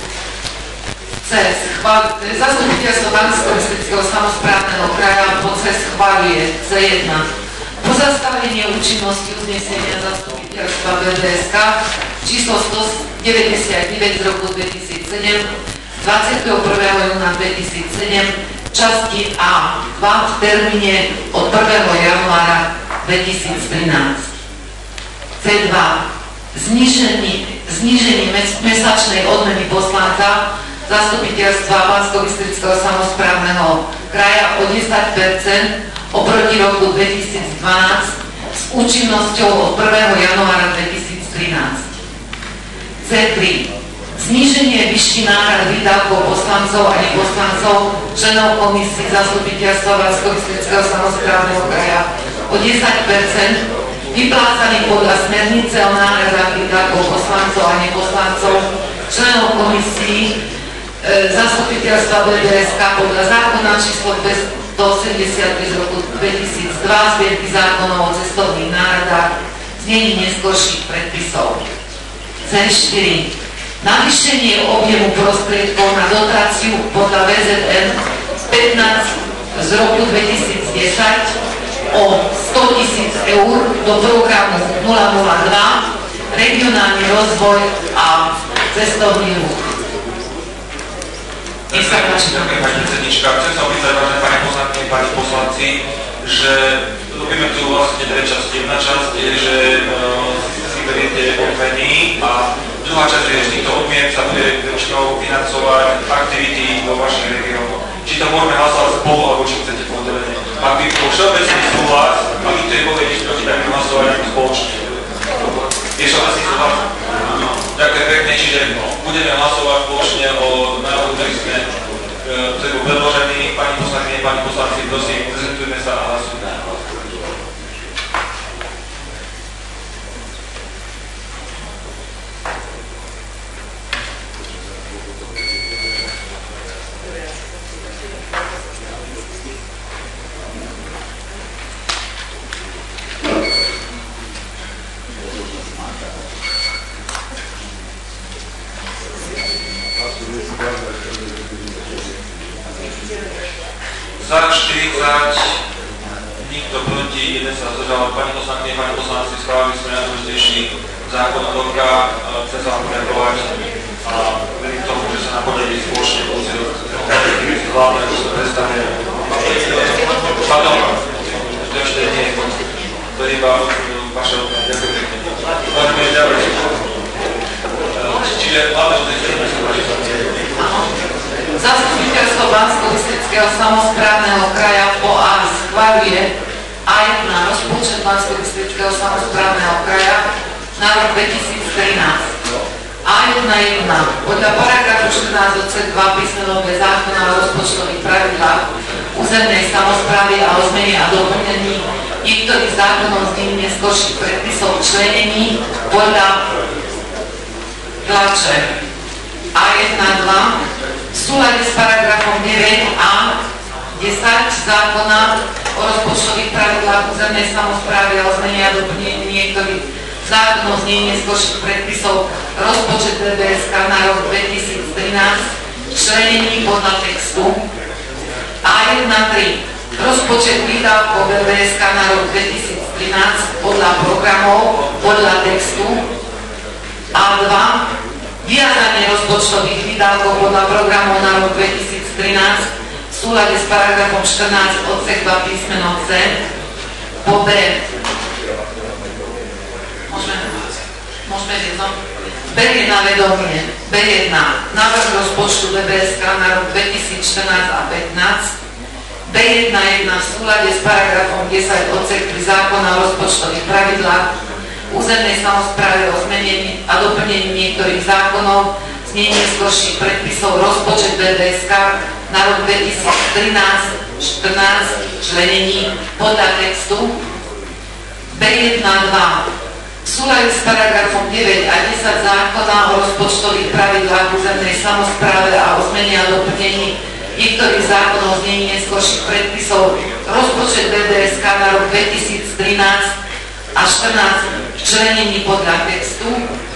Zastupiteľstvo Banskobystrického samosprávneho kraja po C schvaľuje C1 pozastavenie účinnosti uznesenia zastupiteľstva BDSK číslo 199 z roku 2007 21. júna 2007 časti A2 v termíne od 1. januára 2013. C2 zníženie mesačnej odmeny poslanca zastupiteľstva Banskobystrického samosprávneho kraja o 10% oproti roku 2012 s účinnosťou od 1. januára 2013. C3. Zníženie výšky náhrad výdavkov poslancov a neposlancov členov komisí zastupiteľstva Banskobystrického samosprávneho kraja o 10% vyplácaných podľa smernice o náhradách výdavkov poslancov a neposlancov členov komisí zastupiteľstva BDSK podľa zákona číslo 283 z roku 2002 zbierky zákonov o cestovných náhradách znení neskorších predpisov. C4. Navýšenie objemu prostriedkov na dotáciu podľa VZN 15 z roku 2010 o 100 000 eur do programu 002 regionálny rozvoj a cestovný ruch. Nech sa páči. Ďakujem, pani predsednička. Chcem sa opýtať, vážené pani poslankyne, pani poslanci, že robíme tu vlastne dve časti. Jedna časť je, že si beriete odmeny a druhá časť je, že týchto odmien sa bude väčšinou financovať aktivity vo vašich regiónoch. Či to môžeme hlasovať spolu, alebo či chcete poddelenie. Ak by bol všeobecný súhlas, a nikto je povie nič proti, tak by hlasovať ako spoločne. Je všeobecný súhlas? Ďakujem pekne, čiže budeme hlasovať spoločne o návrhu, ktorý sme predložení. Pani poslankyne, pani poslanci, prosím, prezentujme sa a hlasujme. Za 40, nikto proti, jeden sa zdržal. Pani poslankyne, pani poslanci, schválili sme najdôležitejší zákon od roka. Chcem sa vám poďakovať a verím tomu, že sa nám podarí spoločne budúci rok hlavne, ako sa predstavne. Pardon, to ešte nie je to je iba vaša odmena. Ďakujem pekne. Môžeme ísť ďalej. Čiže hlavne uznesenie sa páči. Zastupiteľstvo Banskobystrického samosprávneho kraja po A schvaľuje A1 rozpočet Banskobystrického samosprávneho kraja na rok 2013. A1.1. Podľa paragrafu 14 odsek 2 písmeno B zákona o rozpočtových pravidlách územnej samosprávy a o zmene a doplnení niektorých zákonov z nimi neskôr skorších predpisov členení podľa tlače A1.2 v súlade s paragrafom 9a 10 zákona o rozpočtových pravidlách územnej samosprávy a o zmene a doplnení niektorých zákonov znení neskorších predpisov rozpočet BBSK na rok 2013 členení podľa textu A1.3 rozpočet výdavkov BBSK na rok 2013 podľa programov podľa textu A2 viazanie rozpočtových výdavkov podľa programov na rok 2013 v súlade s paragrafom 14 odsek 2 písmeno C po B. Môžeme jedno? Berie na vedomie B1 návrh rozpočtu BBSK na rok 2014 a 15 B1.1 v súlade s paragrafom 10 odsek 3 zákona o rozpočtových pravidlách územnej samosprávy o zmenení a doplnení niektorých zákonov, znenie skorších predpisov rozpočet BBSK na rok 2013-14 členení podľa textu B1.2 v súlade s paragrafom 9 a 10 zákona o rozpočtových pravidlách územnej samosprávy a o zmene a doplnení niektorých zákonov znení neskorších predpisov rozpočet BBSK na rok 2013 a 14 členení podľa textu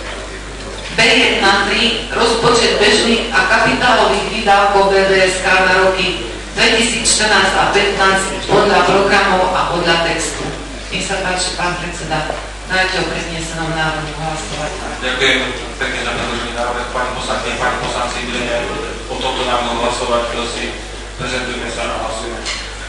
B1.3 rozpočet bežných a kapitálových výdavkov BBSK na roky 2014 a 15 podľa programov a podľa textu. Nech sa páči, pán predseda, dajte o prednesenom návrhu hlasovať. Ďakujem pekne za predložený návrh. Pani poslanky, pani poslanci, budeme o tomto návrhu hlasovať. Prosím, prezentujme sa a hlasujeme.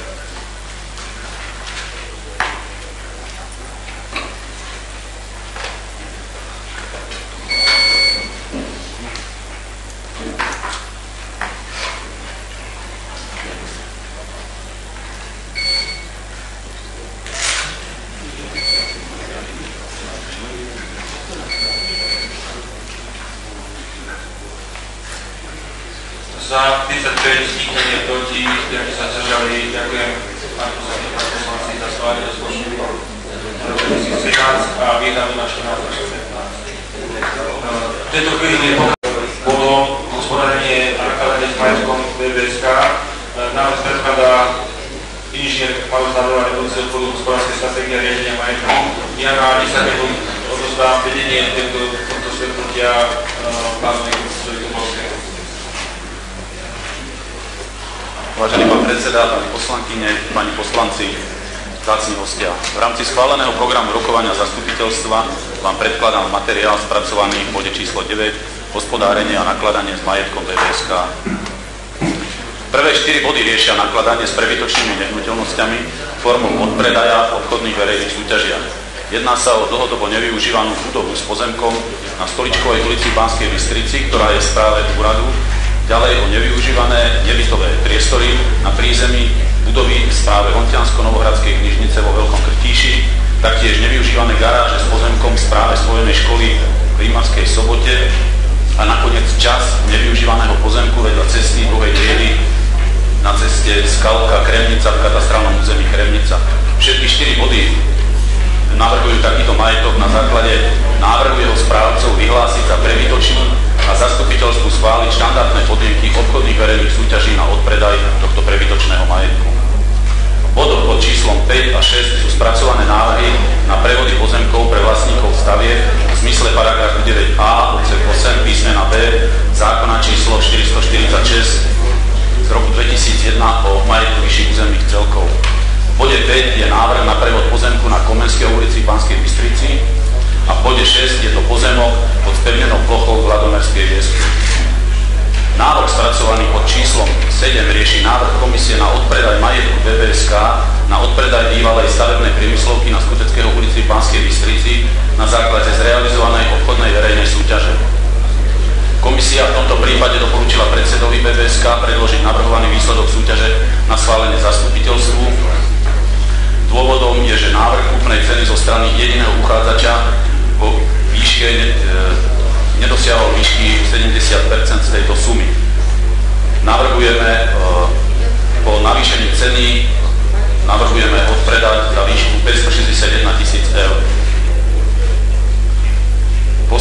Za 35, nikto nie proti, ktorí sa zdržali. Ďakujem pani poslanci za schválenie rozpočtu roku 2013 a vítam na 14. V tejto chvíli bolo hospodárenie a nakladanie s majetkom BBSK. Návrh predkladá inžinier Maroš Zadová, vedúci odboru hospodárskej stratégie a riadenia majetku. Ja na 10 minút odozdám vedenie tohto stretnutia pánovi profesorovi Tomolskému. Vážený pán predseda, pani poslankyne, pani poslanci, vzácni hostia. V rámci schváleného programu rokovania zastupiteľstva vám predkladám materiál spracovaný v bode číslo 9 hospodárenie a nakladanie s majetkom BBSK. Prvé 4 body riešia nakladanie s prebytočnými nehnuteľnosťami formou odpredaja v obchodných verejných súťažiach. Jedná sa o dlhodobo nevyužívanú budovu s pozemkom na Stoličkovej ulici v Banskej Bystrici, ktorá je v správe úradu. Ďalej o nevyužívané nebytové priestory na prízemí budovy v správe Hontiansko-Novohradskej knižnice vo Veľkom Krtíši, taktiež nevyužívané garáže s pozemkom v správe Spojenej školy v Rímavskej Sobote a nakoniec čas nevyužívaného pozemku vedľa cesty druhej triedy na ceste Skalka-Kremnica v katastrálnom území Kremnica. Všetky 4 body navrhujú takýto majetok na základe návrhu jeho správcov vyhlásiť za prebytočný a zastupiteľstvu schváliť štandardné podmienky obchodných verejných súťaží na odpredaj tohto prebytočného majetku. V bodoch pod číslom 5 a 6 sú spracované návrhy na prevody pozemkov pre vlastníkov stavieb v zmysle paragrafu 9a odsek 8 písmena B zákona číslo 446 z roku 2001 o majetku vyšších územných celkov. V bode 5 je návrh na prevod pozemku na Komenskej ulici v Banskej Bystrici a v bode 6 je to pozemok pod spevnenou plochou v Ladomerskej Viesky. Návrh spracovaný pod číslom 7 rieši návrh komisie na odpredaj majetku BBSK na odpredaj bývalej stavebnej priemyslovky na Skuteckej ulici v Banskej Bystrici na základe zrealizovanej obchodnej verejnej súťaže. Komisia v tomto prípade doporučila predsedovi BBSK predložiť navrhovaný výsledok súťaže na schválenie zastupiteľstvu. Dôvodom je, že návrh kúpnej ceny zo strany jediného uchádzača vo výške nedosiahol výšky 70% z tejto sumy. Navrhujeme po navýšení ceny odpredať za výšku 561 000 eur.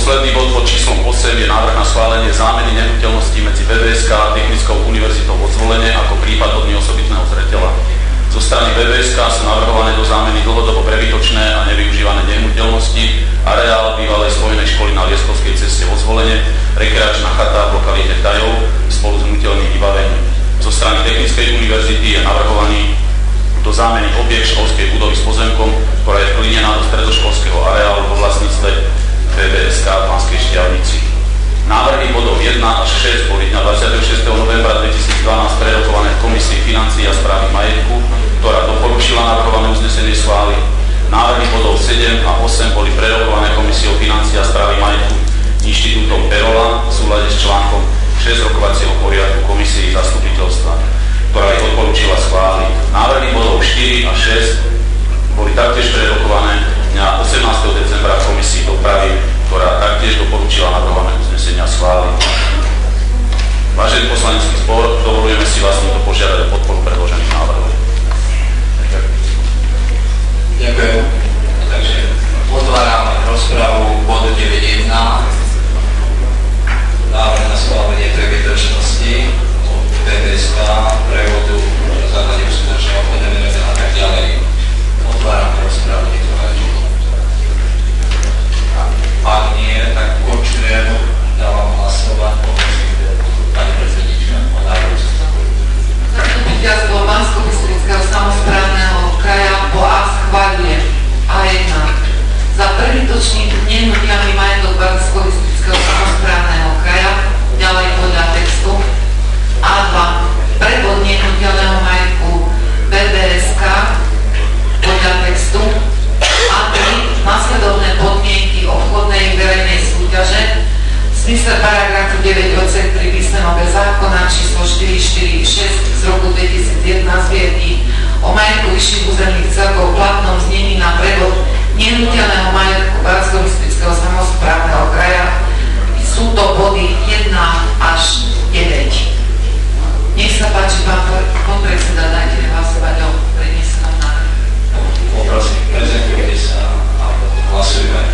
Posledný bod pod číslom 8 je návrh na schválenie zámeny nehnuteľností medzi BBSK a Technickou univerzitou vo Zvolene ako prípad hodný osobitného zreteľa. Zo strany BBSK sú navrhované do zámeny dlhodobo prebytočné a nevyužívané nehnuteľnosti, areál bývalej spojenej školy na Lieskovskej ceste vo Zvolene, rekreačná chata v lokalite Tajov spolu s hnutelným vybavením. Zo strany Technickej univerzity je navrhovaný do zámeny objekt školskej budovy s pozemkom, ktorá je vklinená do stredoškolského areálu vo vlastníctve BBSK v Banskej Štiavnici. Návrhy bodov 1 až 6 boli dňa 26. novembra 2012 prerokované v Komisii financií a správy majetku, ktorá doporučila navrhované uznesenie schváliť. Návrhy bodov 7 a 8 boli prerokované Komisiou financií a správy majetku Inštitútom Perola v súlade s článkom 6 rokovacieho poriadku Komisii zastupiteľstva, ktorá ich odporúčila schváliť. Návrhy bodov 4 a 6 boli taktiež prerokované dňa 18. decembra v Komisii dopravy, ktorá taktiež doporučila navrhované uznesenia schváliť. Vážený poslanecký zbor, dovolujeme si vás týmto požiadať o podporu predložených návrhov. Ďakujem. Takže otváram rozpravu bodu 9.1. Návrh na schválenie prebytočnosti od BBSK, prevodu na základe uskutočného podnemenovania a tak ďalej. Otváram rozpravu, niekto váži. Ak nie, tak ukončujem, dávam hlasovať. Pani predsednička, o návrhu. Zastupiteľstvo Banskobystrického samosprávneho kraja po A schváľuje A1 za prebytočný nehnuteľný majetok Banskobystrického samosprávneho kraja, ďalej podľa textu A2 prevod nehnuteľného majetku BBSK podľa textu A3 nasledovné podmienky obchodnej verejnej súťaže v zmysle paragrafu 9 odsek 3 písmeno B zákona číslo 446 z roku 2001 zviedí o majetku vyšších územných celkov v platnom znení na prevod nehnuteľného majetku Banskobystrického samosprávneho kraja. Sú to body 1 až 9. Nech sa páči, pán podpredseda, dajte hlasovať o prednesenom návrhu. Poprosím, prezentujte sa a hlasujeme.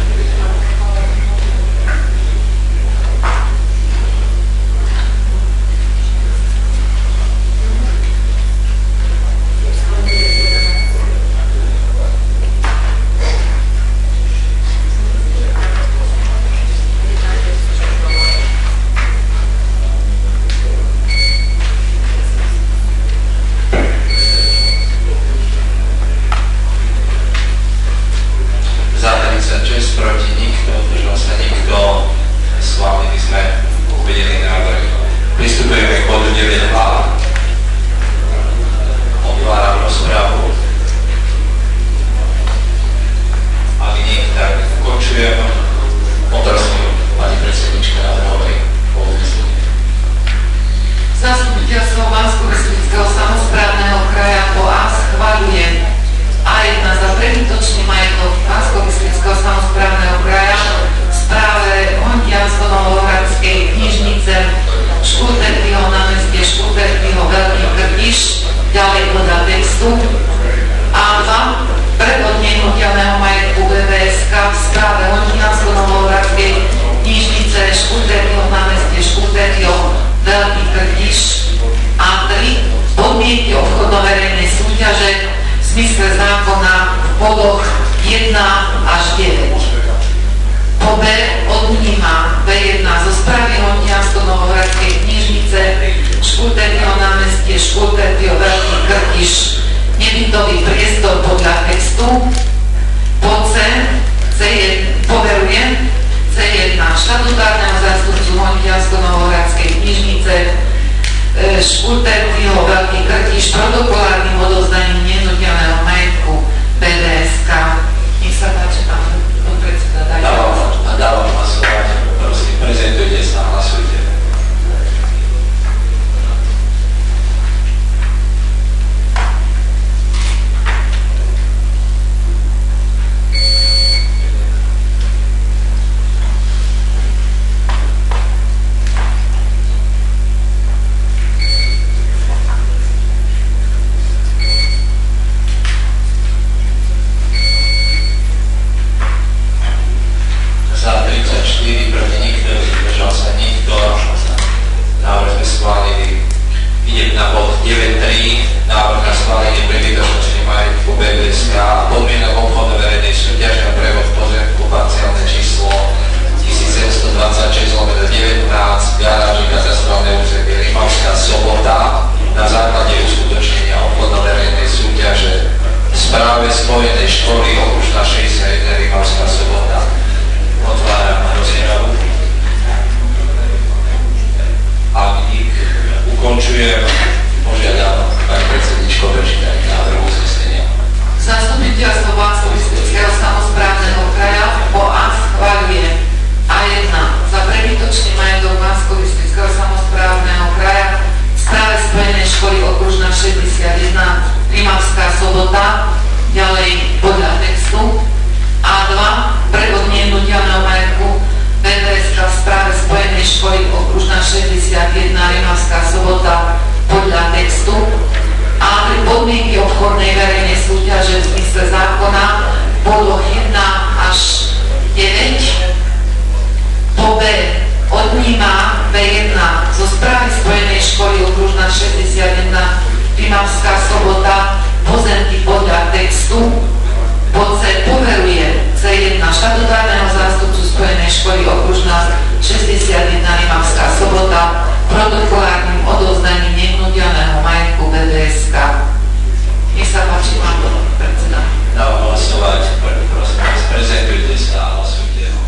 Proti nikto, zdržal sa nikto, schválili sme uvedený návrh. Pristupujeme k bodu 9a. Otváram rozpravu. Ak nie, tak ukončujem. Poprosím pani predsednička Adamovej o uznesenie. Zastupiteľstvo Banskobystrického samosprávneho kraja po A schvaľuje A1 za prebytočný majetok Banskobystrického samosprávneho kraja v správe Hontiansko-Novohradskej knižnice Škurterkyho námestie Škurterkyho Veľký Krtiš, ďalej podľa textu A2 prevod nehnuteľného majetku BBSK v správe Hontiansko-Novohradskej knižnice Škurterkyho námestie Škurterkyho Veľký Krtiš. A3 podmienky obchodno-verejnej súťaže v zmysle zákona v bodoch 1 až 9. Po B odníma B1 zo správy Hontiansko-Novohradskej knižnice Škurterkyho námestie Škurterkyho Veľký Krtiš nebytový priestor podľa textu. Po C poveruje C1 štatutárneho zástupcu Hontiansko-Novohradskej knižnice Škurterkyho Veľký Krtiš protokolárnym odovzdaním nehnuteľného majetku BBSK. Nech sa páči, pán podpredseda, dajte hlasovať. Dávam hlasovať. Prosím, prezentujte sa a hlasujte. na bod 9.3, návrh na schválenie prebytočnosti majetku BBSK a podmienok obchodnej verejnej súťaže a prevod pozemku parciálne číslo 1726/19, garáži katastrálne územie Rimavská Sobota na základe uskutočnenia obchodno-verejnej súťaže v správe Spojenej školy okružná 61 Rimavská Sobota. Otváram rozpravu. Ak nik, ukončujem, požiadam pani predsedničko prečítať návrh uznesenia. Zastupiteľstvo Banskobystrického samosprávneho kraja BOA schvaľuje A1 za prebytočný majetok Banskobystrického samosprávneho kraja v správe Spojenej školy okružná 61 Rimavská Sobota, ďalej podľa textu. A2 prevod nehnuteľného majetku BBSK v správe Spojenej školy okružná 61 Rimavská Sobota podľa textu. A3 podmienky obchodnej verejnej súťaže v zmysle zákona podloh 1 až 9. Po B odníma B1 zo správy Spojenej školy okružná 61 Rimavská Sobota pozemky podľa textu. Po C poveruje C1 štatutárneho zástupcu Spojenej školy okružná 61 Rimavská Sobota protokolárnym odovzdaním nehnuteľného majetku BBSK. Nech sa páči, pán predseda. Dávam hlasovať. Prosím vás, prezentujte sa a hlasujte.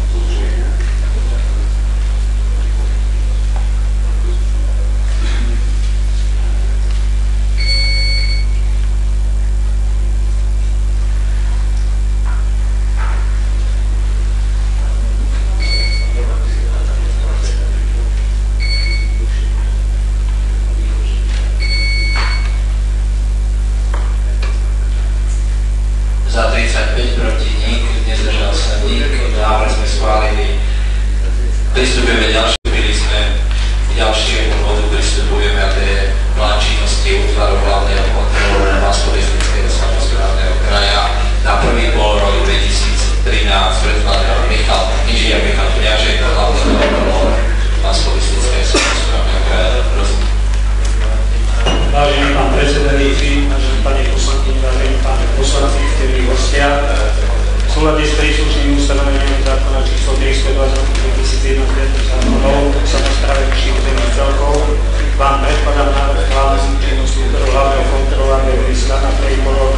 Za 35, proti nik, nezdržal sa nik, návrh sme schválili. Pristupujeme byli sme k ďalšiemu bodu, pristupujeme a to je plán činnosti útvaru hlavného kontrolu Banskobystrického samosprávneho kraja na prvý polrok 2013 predkladá inžinier Michal Kňažek, hlavný kontrolór Banskobystrického samosprávneho kraja. Prosím. Vážený pán predsedajúci, vážený pani poslankyni, vážení páni poslanci, vtedy hostia, v súlade s príslušným ustanovením zákona číslo 320/2001 zákonov o samospráve vyšších územných celkov vám predkladám návrh plánu činnosti útvaru hlavného kontrola BBSK na prvý polrok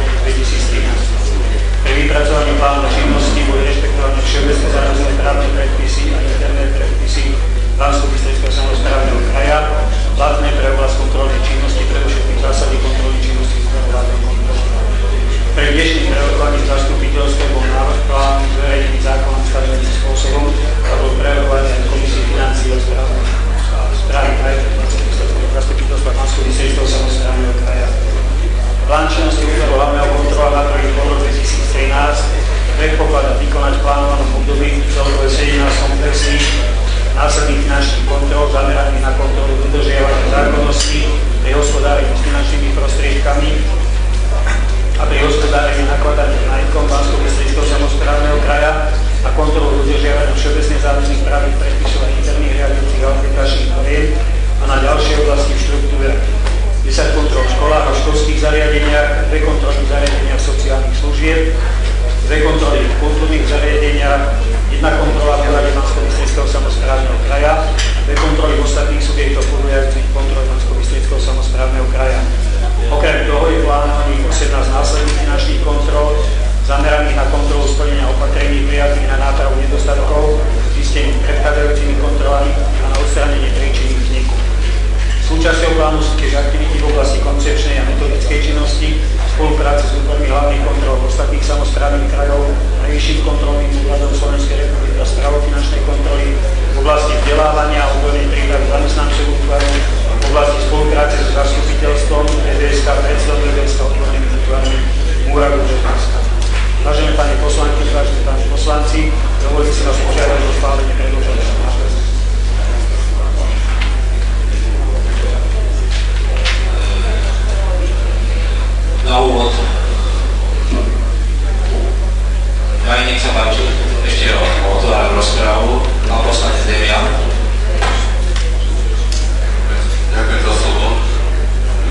2013. Pri vypracovaní plánu činnosti boli rešpektované všeobecné záväzné právne predpisy a interné predpisy Banskobystrického samosprávneho kraja, platné pre oblasť kontrolnej činnosti, predovšetkým zásady kontrolnej činnosti útvaru hlavného kontrola. Pre dnešným prerokovaním zastupiteľstva bol návrh plánu zverejnený zákonom stanoveným spôsobom a bol prerokovaný aj Komisii financií a správy zastupiteľstva Banskobystrického samosprávneho kraja. Plán činnosti útvaru hlavného kontrola na prvý polrok 2013 predpokladá vykonať v plánovanom období celkové 17 komplexných následných finančných kontrol zameraných na kontrolu dodržiavania zákonnosti pri hospodárení s finančnými prostriedkami a pri hospodárení nakladaní majetkom Banskobystrického samosprávneho kraja a kontrolu dodržiavania všeobecne záväzných právnych predpisov a interných riadiacich a aplikačných noriem a na ďalšie oblasti v štruktúre 10 kontrol v školách a školských zariadeniach, 2 kontroly v zariadeniach sociálnych služieb, 2 kontroly v kultúrnych zariadeniach, 1 kontrola v úrade Banskobystrického samosprávneho kraja, 2 kontroly v ostatných subjektov podliehajúcich kontrole Banskobystrického samosprávneho kraja. Okrem toho je plánovaných 18 následných finančných kontrol zameraných na kontrolu splnenia opatrení prijatých na nápravu nedostatkov zistených predchádzajúcimi kontrolami a na odstránenie príčiny vzniku. Súčasťou plánu sú tiež aktivity v oblasti koncepčnej a metodickej činnosti, spolupráce s útvarmi hlavných kontrol ostatných samosprávnych krajov, Najvyšším kontrolným úradom Slovenskej republiky a správou finančnej kontroly, v oblasti vzdelávania a odbornej prípravy zamestnancov útvaru, v oblasti spolupráce s zastupiteľstvom BBSK, predsedom BBSK, odbornými útvarmi úradu BBSK. Vážené pani poslanky, vážení páni poslanci, dovolite si vás požiadať o schválenie predloženého návrhu. Na úvod. Aj nech sa páči, ešte otváram rozprávu. Pán poslanec Demian. Ďakujem za slovo.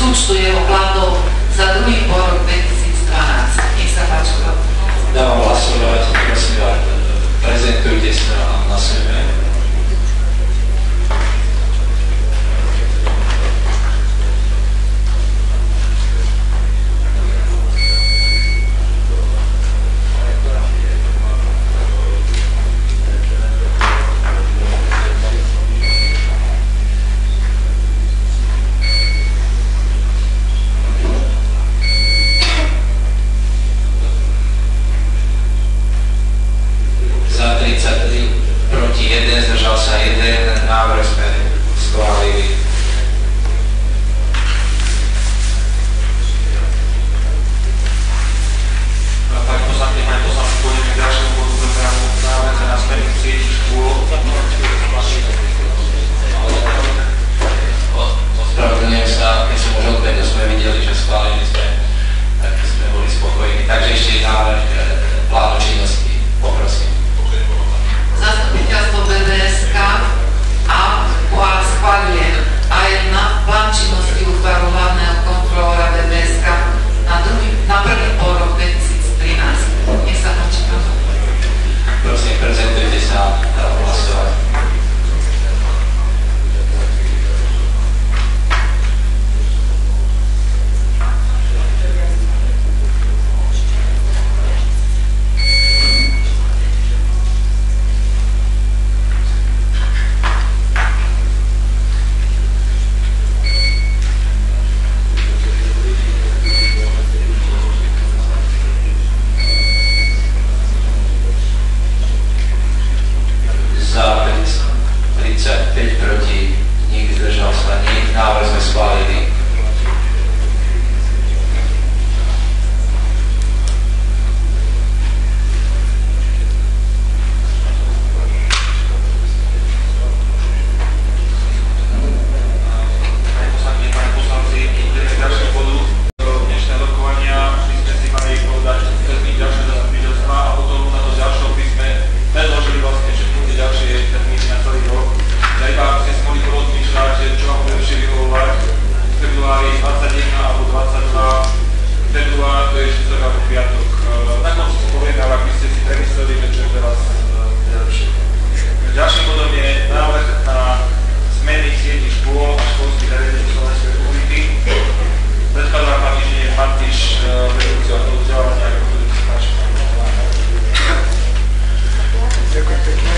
súčtu jeho platov za druhý porok 2012. Nech sa páči. Dávam hlasovať, prosím vás, prezentujte sa na sebe. Za 33 proti 1, zdržal sa 1, návrh sme schválili. Pani poslankyne, pani poslanci, pôjdeme k ďalšiemu bodu programu návrh na zmeny sieti škôl. Ospravedlňujem sa, keď som už odvedol, sme videli, že schválili sme, tak sme boli spokojní. Takže ešte návrh plánu činnosti, poprosím. Zastupiteľstvo BBSK a schváľuje A1 plán činnosti útvaru hlavného kontrolóra BBSK na prvý porok 2013. Nech sa páči, pán. Prosím, prezentujte sa a hlasovať. Za 35 proti, nik zdržal sa, nik. Návrh sme schválili. Pani poslankyne, pani poslanci, ideme k ďalšiemu bodu dnešného rokovania. My sme si mali povedať termín ďalšie zastupiteľstva a potom na to ďalšou by sme predložili vlastne všetky tie ďalšie termíny na celý rok. Ja iba aby ste si mohli porozmýšľať, že čo vám bude lepšie vyhovovať v februári 21 alebo 22 február, to je štvrtok alebo piatok. Na konci si povieme, ale ak by ste si premysleli, že čo je pre vás lepšie. Ďalším bodom je návrh na zmeny sieti škôl a školských zariadení Slovenskej republiky. Predkladá pán inžinier Martiš, vedúci odboru vzdelávania a kultúry. Ďakujem pekne.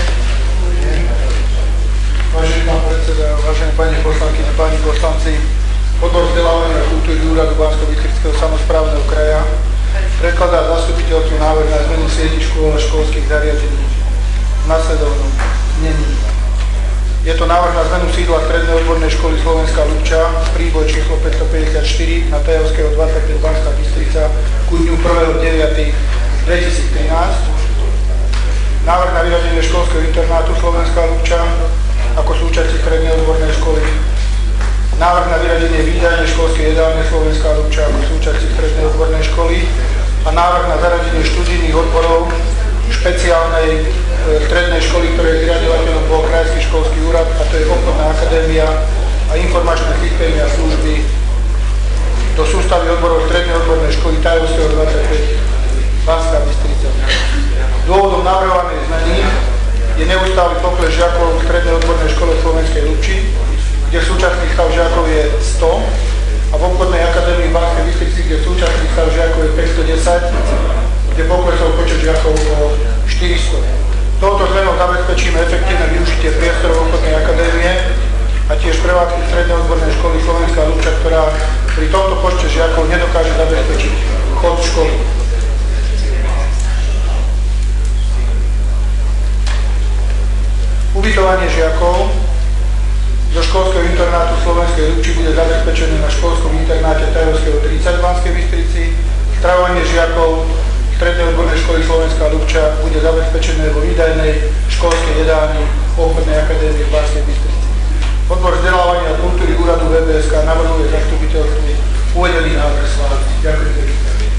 Vážený pán predseda, vážené pani poslankyne, páni poslanci, odbor vzdelávania a kultúry úradu Banskobystrického samosprávneho kraja predkladá zastupiteľstvu návrh na zmenu sieti škôl a školských zariadení v nasledovnom znení. Je to návrh na zmenu sídla Strednej odbornej školy Slovenská Ľubča, príboj číslo 554 na Tajovského 25 Banská Bystrica ku dňu 1.9.2013. Návrh na vyradenie školského internátu Slovenská Ľubča ako súčasti Strednej odbornej školy. Návrh na vyradenie výdajne školskej jedálne Slovenská Ľubča ako súčasti Strednej odbornej školy a návrh na zaradenie študijných odborov špeciálnej strednej školy, ktorej zriaďovateľom bol Krajský školský úrad, a to je Obchodná akadémia a informačné systémy a služby do sústavy odborov Strednej odbornej školy Tajovského 25 Banská Bystrica. Dôvodom navrhovanej zmeny je neustály pokles žiakov v Strednej odbornej škole Slovenskej Ľubči, kde súčasný stav žiakov je 100, a v Obchodnej akadémii v Banskej Bystrici, kde súčasný stav žiakov je 510, kde poklesol počet žiakov o 400. Touto zmenou zabezpečíme efektívne využitie priestorov Obchodnej akadémie a tiež prevádzky Strednej odbornej školy Slovenská Ľubča, ktorá pri tomto počte žiakov nedokáže zabezpečiť chod školy. Ubytovanie žiakov zo školského internátu Slovenskej Ľubči bude zabezpečené na školskom internáte Tajovského 30 v Banskej Bystrici. Stravovanie žiakov Strednej odbornej školy Slovenská Ľubča bude zabezpečené vo výdajnej školskej jedálni Obchodnej akadémie v Banskej Bystrici. Odbor vzdelávania a kultúry úradu BBSK navrhuje zastupiteľstvu uvedený návrh schváliť. Ďakujem pekne.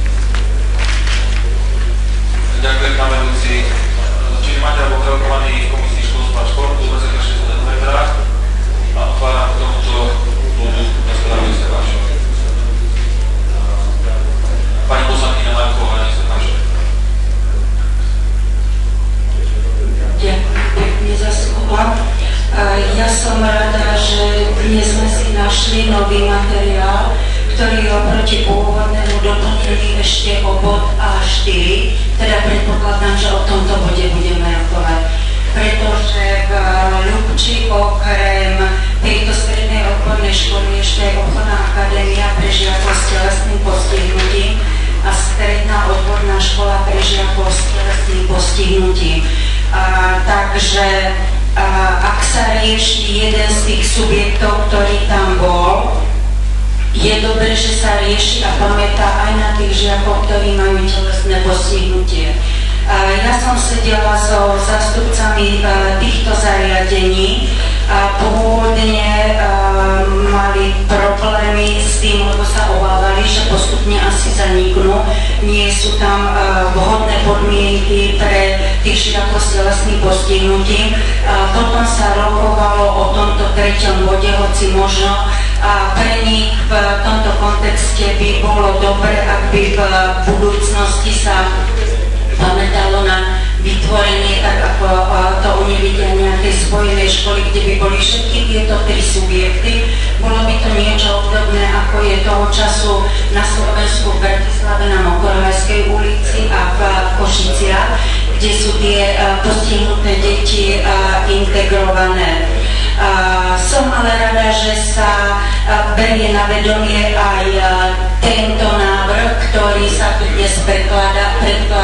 Ďakujem, pán vedúci. Čiže máte alebo prerokovaný komisii školstva a športu 26. novembra a otváram k tomuto bodu na správu sa vášho. som rada, že dnes sme si našli nový materiál, ktorý oproti pôvodnému doplnili ešte o bod A4, teda predpokladám, že o tomto bode budeme rokovať. Pretože v Ľubči okrem tejto strednej odbornej školy ešte aj obchodná akadémia pre žiakov s telesným postihnutím a stredná odborná škola pre žiakov s telesným postihnutím. Takže ak sa rieši jeden z tých subjektov, ktorý tam bol, je dobré, že sa rieši a pamätá aj na tých žiakov, ktorí majú telesné postihnutie. Ja som sedela so zástupcami týchto zariadení a pôvodne mali problémy s tým, lebo sa obávali, že postupne asi zaniknú. Nie sú tam vhodné podmienky pre tých žiakov s telesným postihnutím. Potom sa rokovalo o tomto treťom bode, hoci možno a pre nich v tomto kontexte by bolo dobre, ak by v budúcnosti sa pamätalo na vytvorenie, tak ako to oni vidia nejakej spojenej školy, kde by boli všetky tieto tri subjekty. Bolo by to niečo obdobné, ako je toho času na Slovensku v Bratislave na Mokorovajskej ulici a v Košiciach, kde sú tie postihnuté deti integrované. Som ale rada, že sa berie na vedomie aj tento návrh, ktorý sa tu dnes predkladá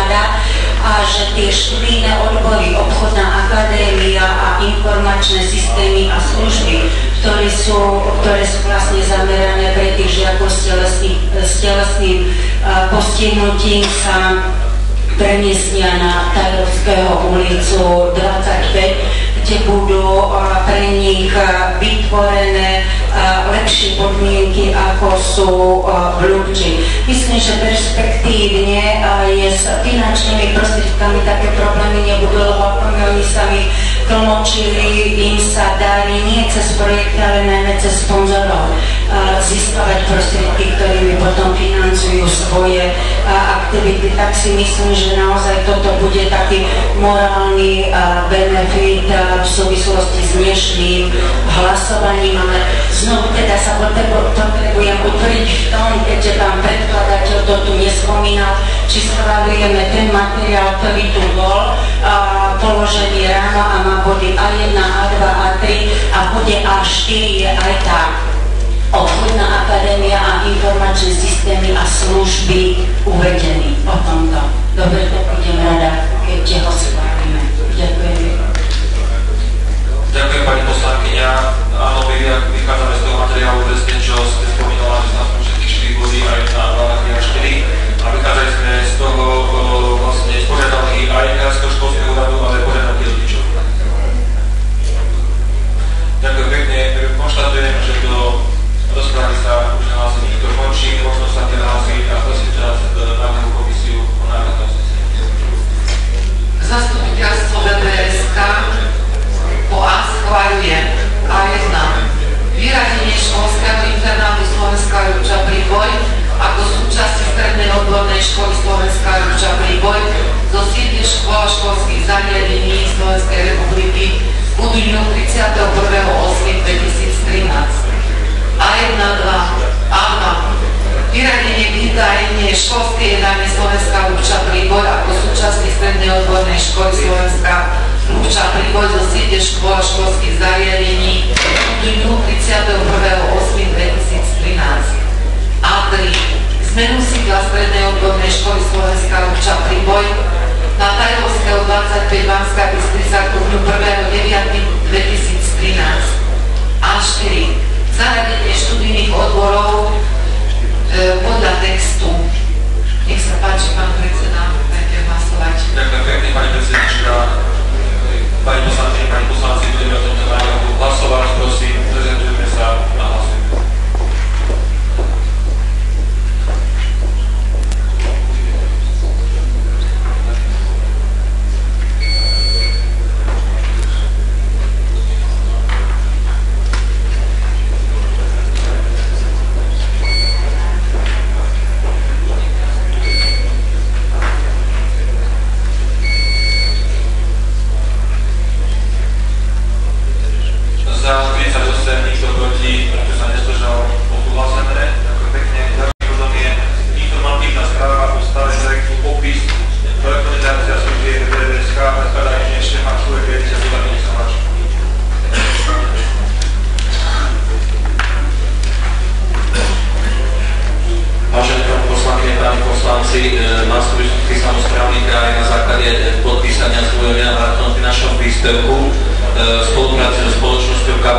a že tie študijné odbory, obchodná akadémia a informačné systémy a služby, ktoré sú vlastne zamerané pre tých žiakov s telesným postihnutím, sa premiestnia na Tajovského ulicu 25, kde budú pre nich vytvorené lepšie podmienky, ako sú v Ľubči. Myslím, že perspektívne je s finančnými prostriedkami také problémy nebudú, lebo oni sami tlmočili, im sa darí nie cez projekty, ale najmä cez sponzorov získavať prostriedky, ktorými potom financujú svoje aktivity. Tak si myslím, že naozaj toto bude taký morálny benefit v súvislosti s dnešným hlasovaním, ale znovu teda sa potrebujem utvrdiť v tom, keďže pán predkladateľ to tu nespomínal, či schvaľujeme ten materiál, ktorý tu bol položený ráno a má body A1, A2, A3 a bude A4 je aj tá obchodná akadémia a informačné systémy a služby uvedený o tomto. Dobre, to budem rada, keď ho schválime. Ďakujem. Ďakujem pani poslankyňa. Áno, my vychádzame z toho materiálu presne, čo ste spomínala, že sme všetkých 4 body aj na 2 a 4 a vychádzali sme z toho vlastne z požiadavky aj Krajského školského úradu, ale aj požiadavky rodičov. Ďakujem pekne. Konštatujem, že do rozprávy sa už nahlási nikto končí, možno sa teda hlási a prosím teraz návrhu komisiu o návrhu uznesenia. Zastupiteľstvo BBSK po A schváľuje A1 vyradenie školského internátu Slovenská Ľubča Príboj ako súčasti strednej odbornej školy Slovenská Ľubča Príboj zo siete škôl a školských zariadení Slovenskej republiky v dňu 31.8.2013. A1, 2, A2 vyradenie vydarenie školskej jedálne Slovenská Ľubča Príboj ako súčasti strednej odbornej školy Slovenská Ľubča Príboj zo siete škôl a školských zariadení v dňu 31.8.2013. A3 zmenu sídla strednej odbornej školy Slovenská Ľubča Príboj na Tajovského 25 Banská Bystrica k dňu 1.9.2013. A4 zaradenie študijných odborov podľa textu. Nech sa páči, pán predseda, dajte hlasovať. Ďakujem pekne, pani predsednička, pani poslankyňa, pani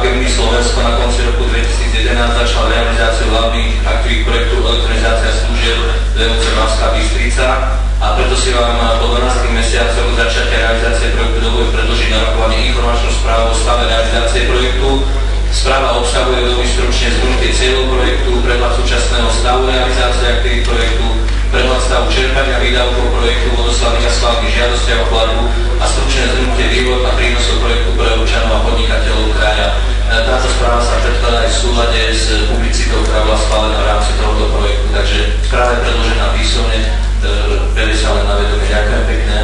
Gemini Slovensko na konci roku 2011 začal realizáciu hlavných aktivít projektu Elektronizácia služieb VOC Banská Bystrica a preto si vám po 12 mesiacoch začatia realizácie projektu dovolujem predložiť na rokovanie informačnú správu o stave realizácie projektu. Správa obsahuje veľmi stručne zhrnutie cieľov projektu, prehľad súčasného stavu realizácie aktivít projektu, prehľad stavu čerpania výdavkov projektu, odoslaných a schválených žiadostiach o platbu a stručné zhrnutie výhod a prínosov projektu pre občanov a podnikateľov kraja. Táto správa sa predkladá aj v súlade s publicitou, ktorá bola schválená v rámci tohoto projektu, takže správa je predložená písomne, berie sa len na vedomie. Ďakujem pekne.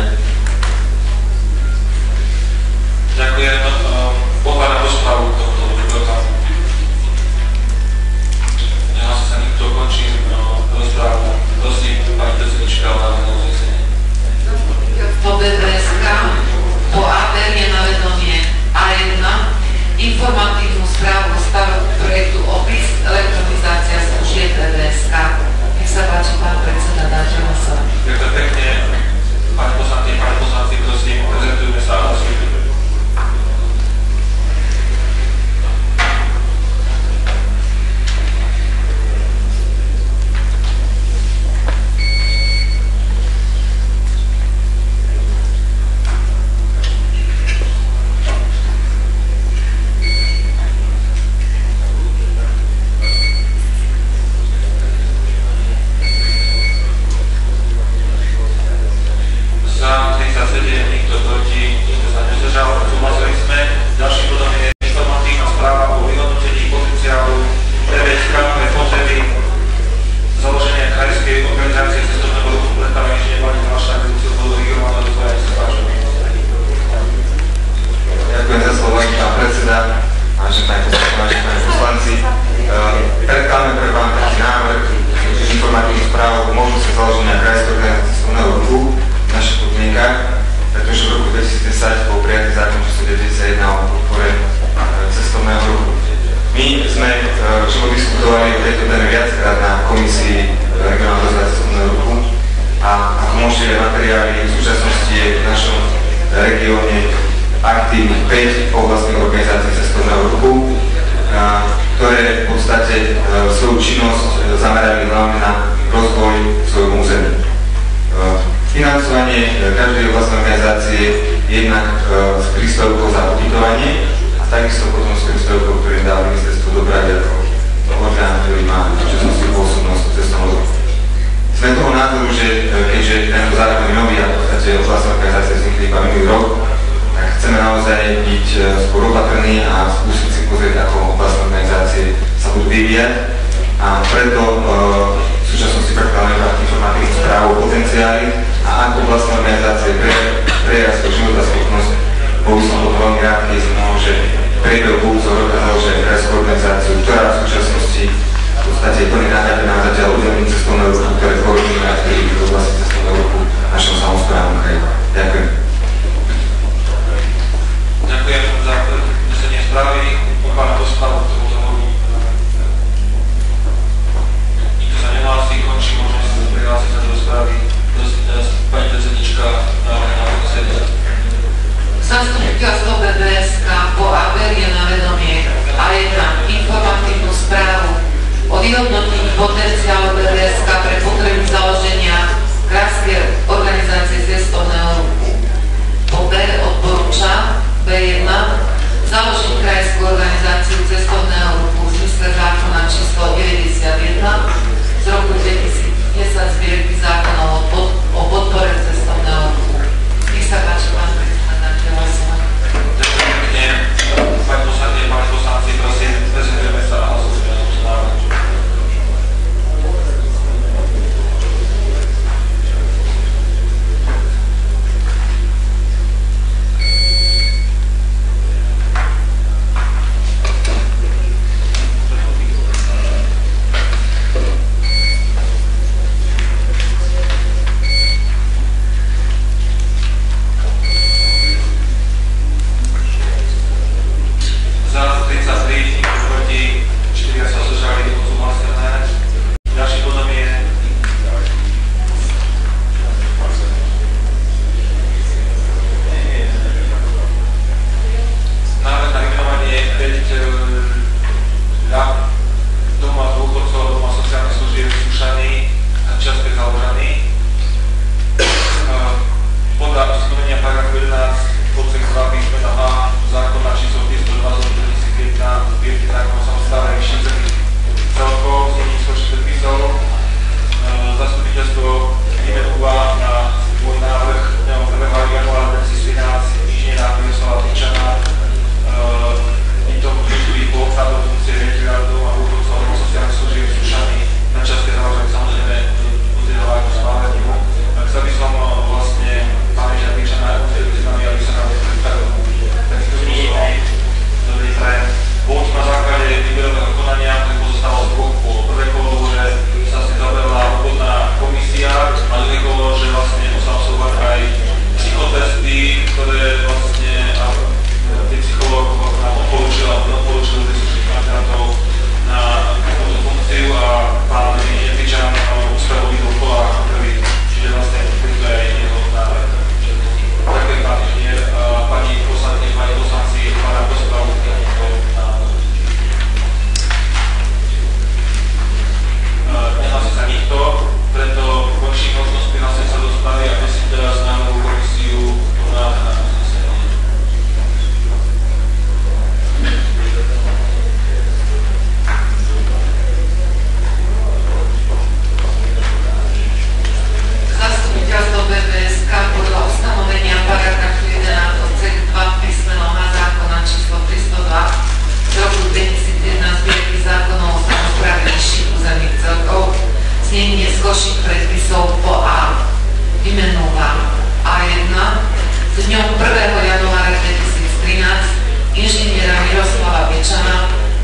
Ďakujem. Otváram rozprávu tohto programu. Nehlási sa nikto, končím rozprávu. Prosím, pani predsednička, o návrhu uznesenia. Po BBSK, po ABR je na vedomie A1 informatívnu správu o stave projektu OPIS elektronizácia služieb BBSK. Nech sa páči, pán predseda, dáte hlasovať. Ďakujem pekne. Pani poslanci, prosím, prezentujme sa a hlasujte.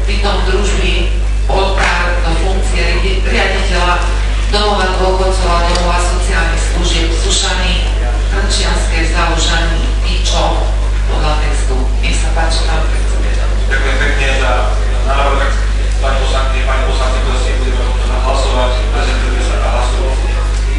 bytom družby odpár do funkcie riaditeľa domova dôchodcov a domova sociálnych služieb Sušany, Trnčianske, Zalužany, Pičo, podľa textu. Nech sa páči, pán predseda. Ďakujem pekne za návrh. Pani poslankyne, pani poslanci, prosím, budeme o tom hlasovať. Prezentujeme sa na hlasovanie.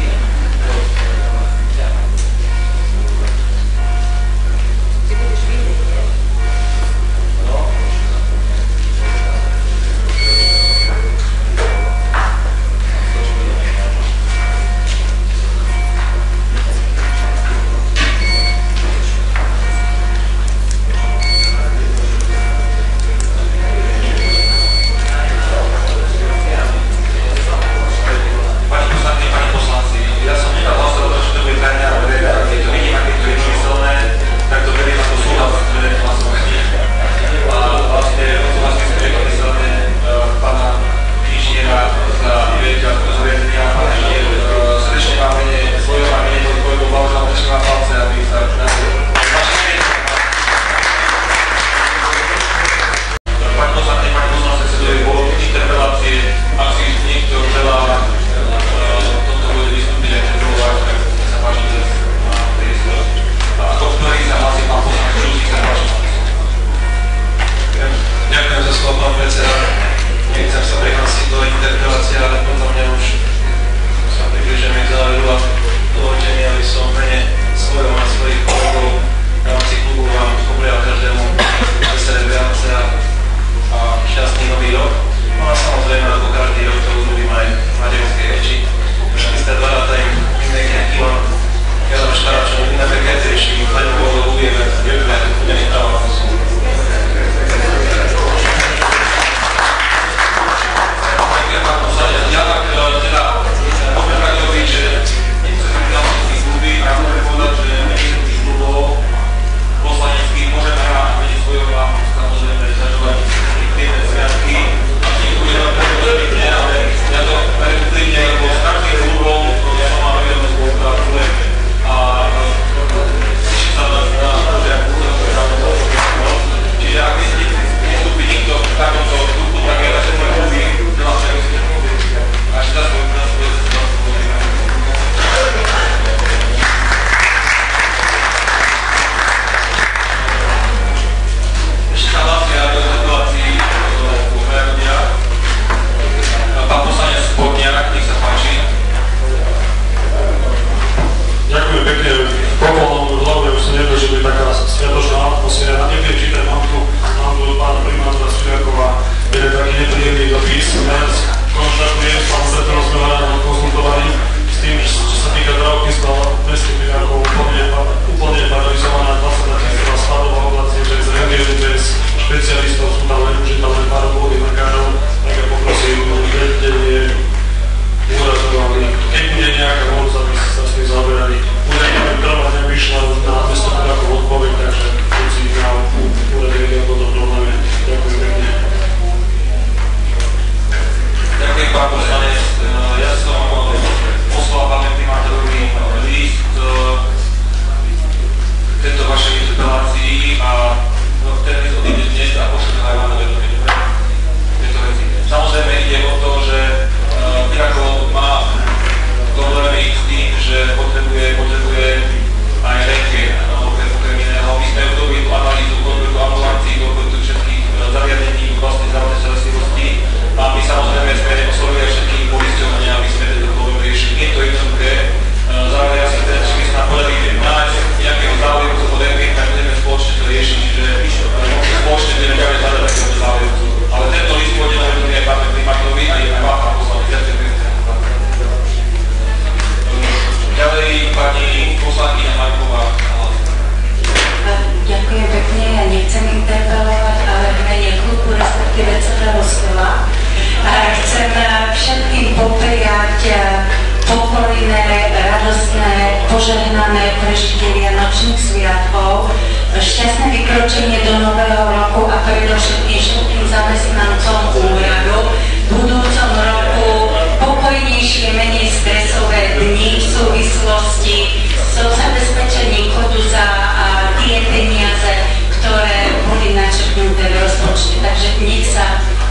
požehnané prežitie Vianočných sviatkov, šťastné vykročenie do nového roku a predovšetkým všetkým zamestnancom úradu v budúcom roku pokojnejšie, menej stresové dni v súvislosti so zabezpečením chodu za tie peniaze, ktoré boli načrtnuté v rozpočte. Takže nech sa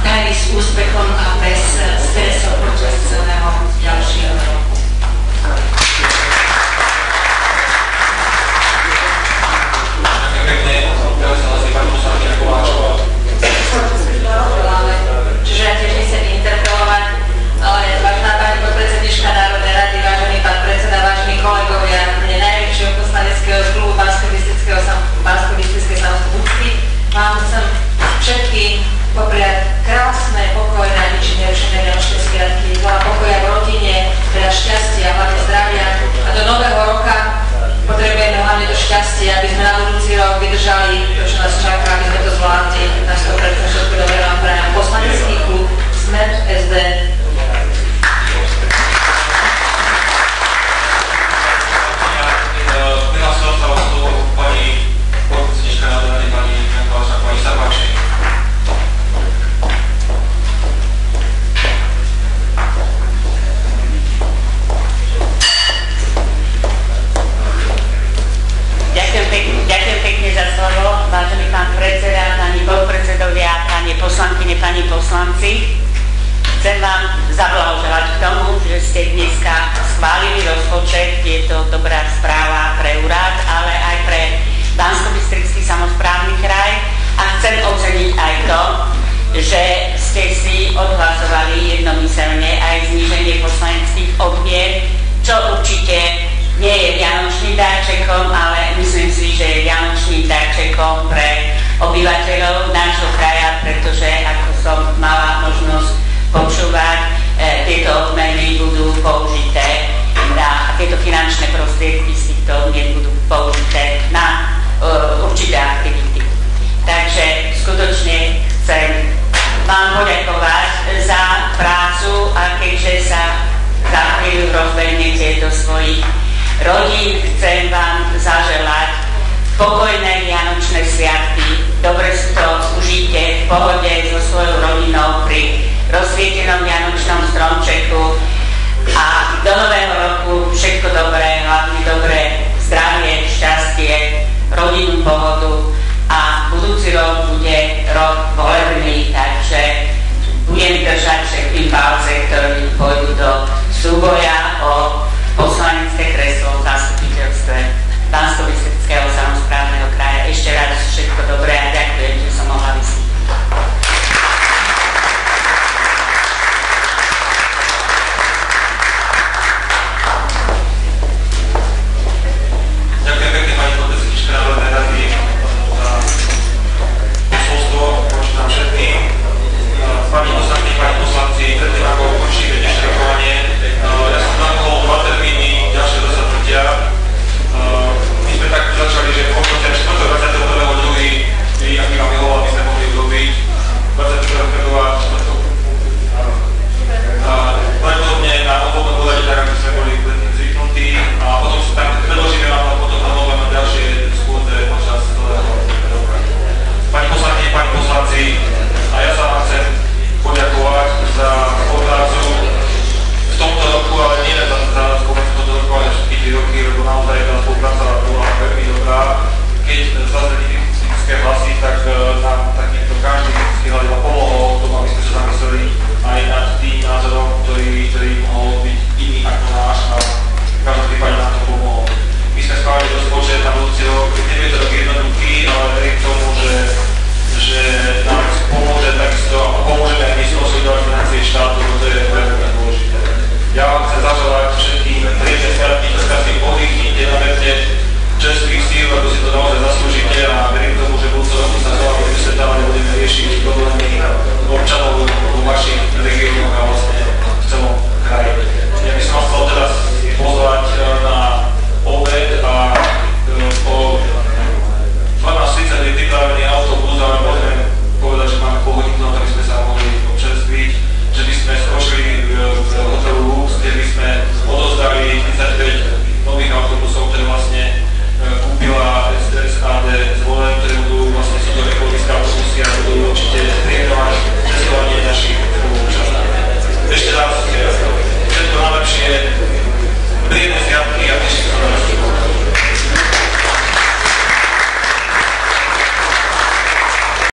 páni poslanci, chcem vám zablahoželať k tomu, že ste dneska schválili rozpočet. Je to dobrá správa pre úrad, ale aj pre Banskobystrický samosprávny kraj. A chcem oceniť aj to, že ste si odhlasovali jednomyselne aj zníženie poslaneckých odmiet, čo určite nie je vianočným darčekom, ale myslím si, že je vianočným darčekom pre obyvateľov nášho kraja, pretože ako som mala možnosť počúvať, tieto odmeny budú použité a tieto finančné prostriedky z týchto odmien budú použité na určité aktivity. Takže skutočne chcem vám poďakovať za prácu a keďže sa za chvíľu rozbehnete do svojich rodín, chcem vám zaželať pokojné vianočné sviatky, dobre si to užite v pohode so svojou rodinou pri rozsvietenom vianočnom stromčeku a do nového roku všetko dobré, hlavne dobré zdravie, šťastie, rodinnú pohodu a budúci rok bude rok volebný, takže budem držať všetkým palce, ktorí pôjdu do súboja o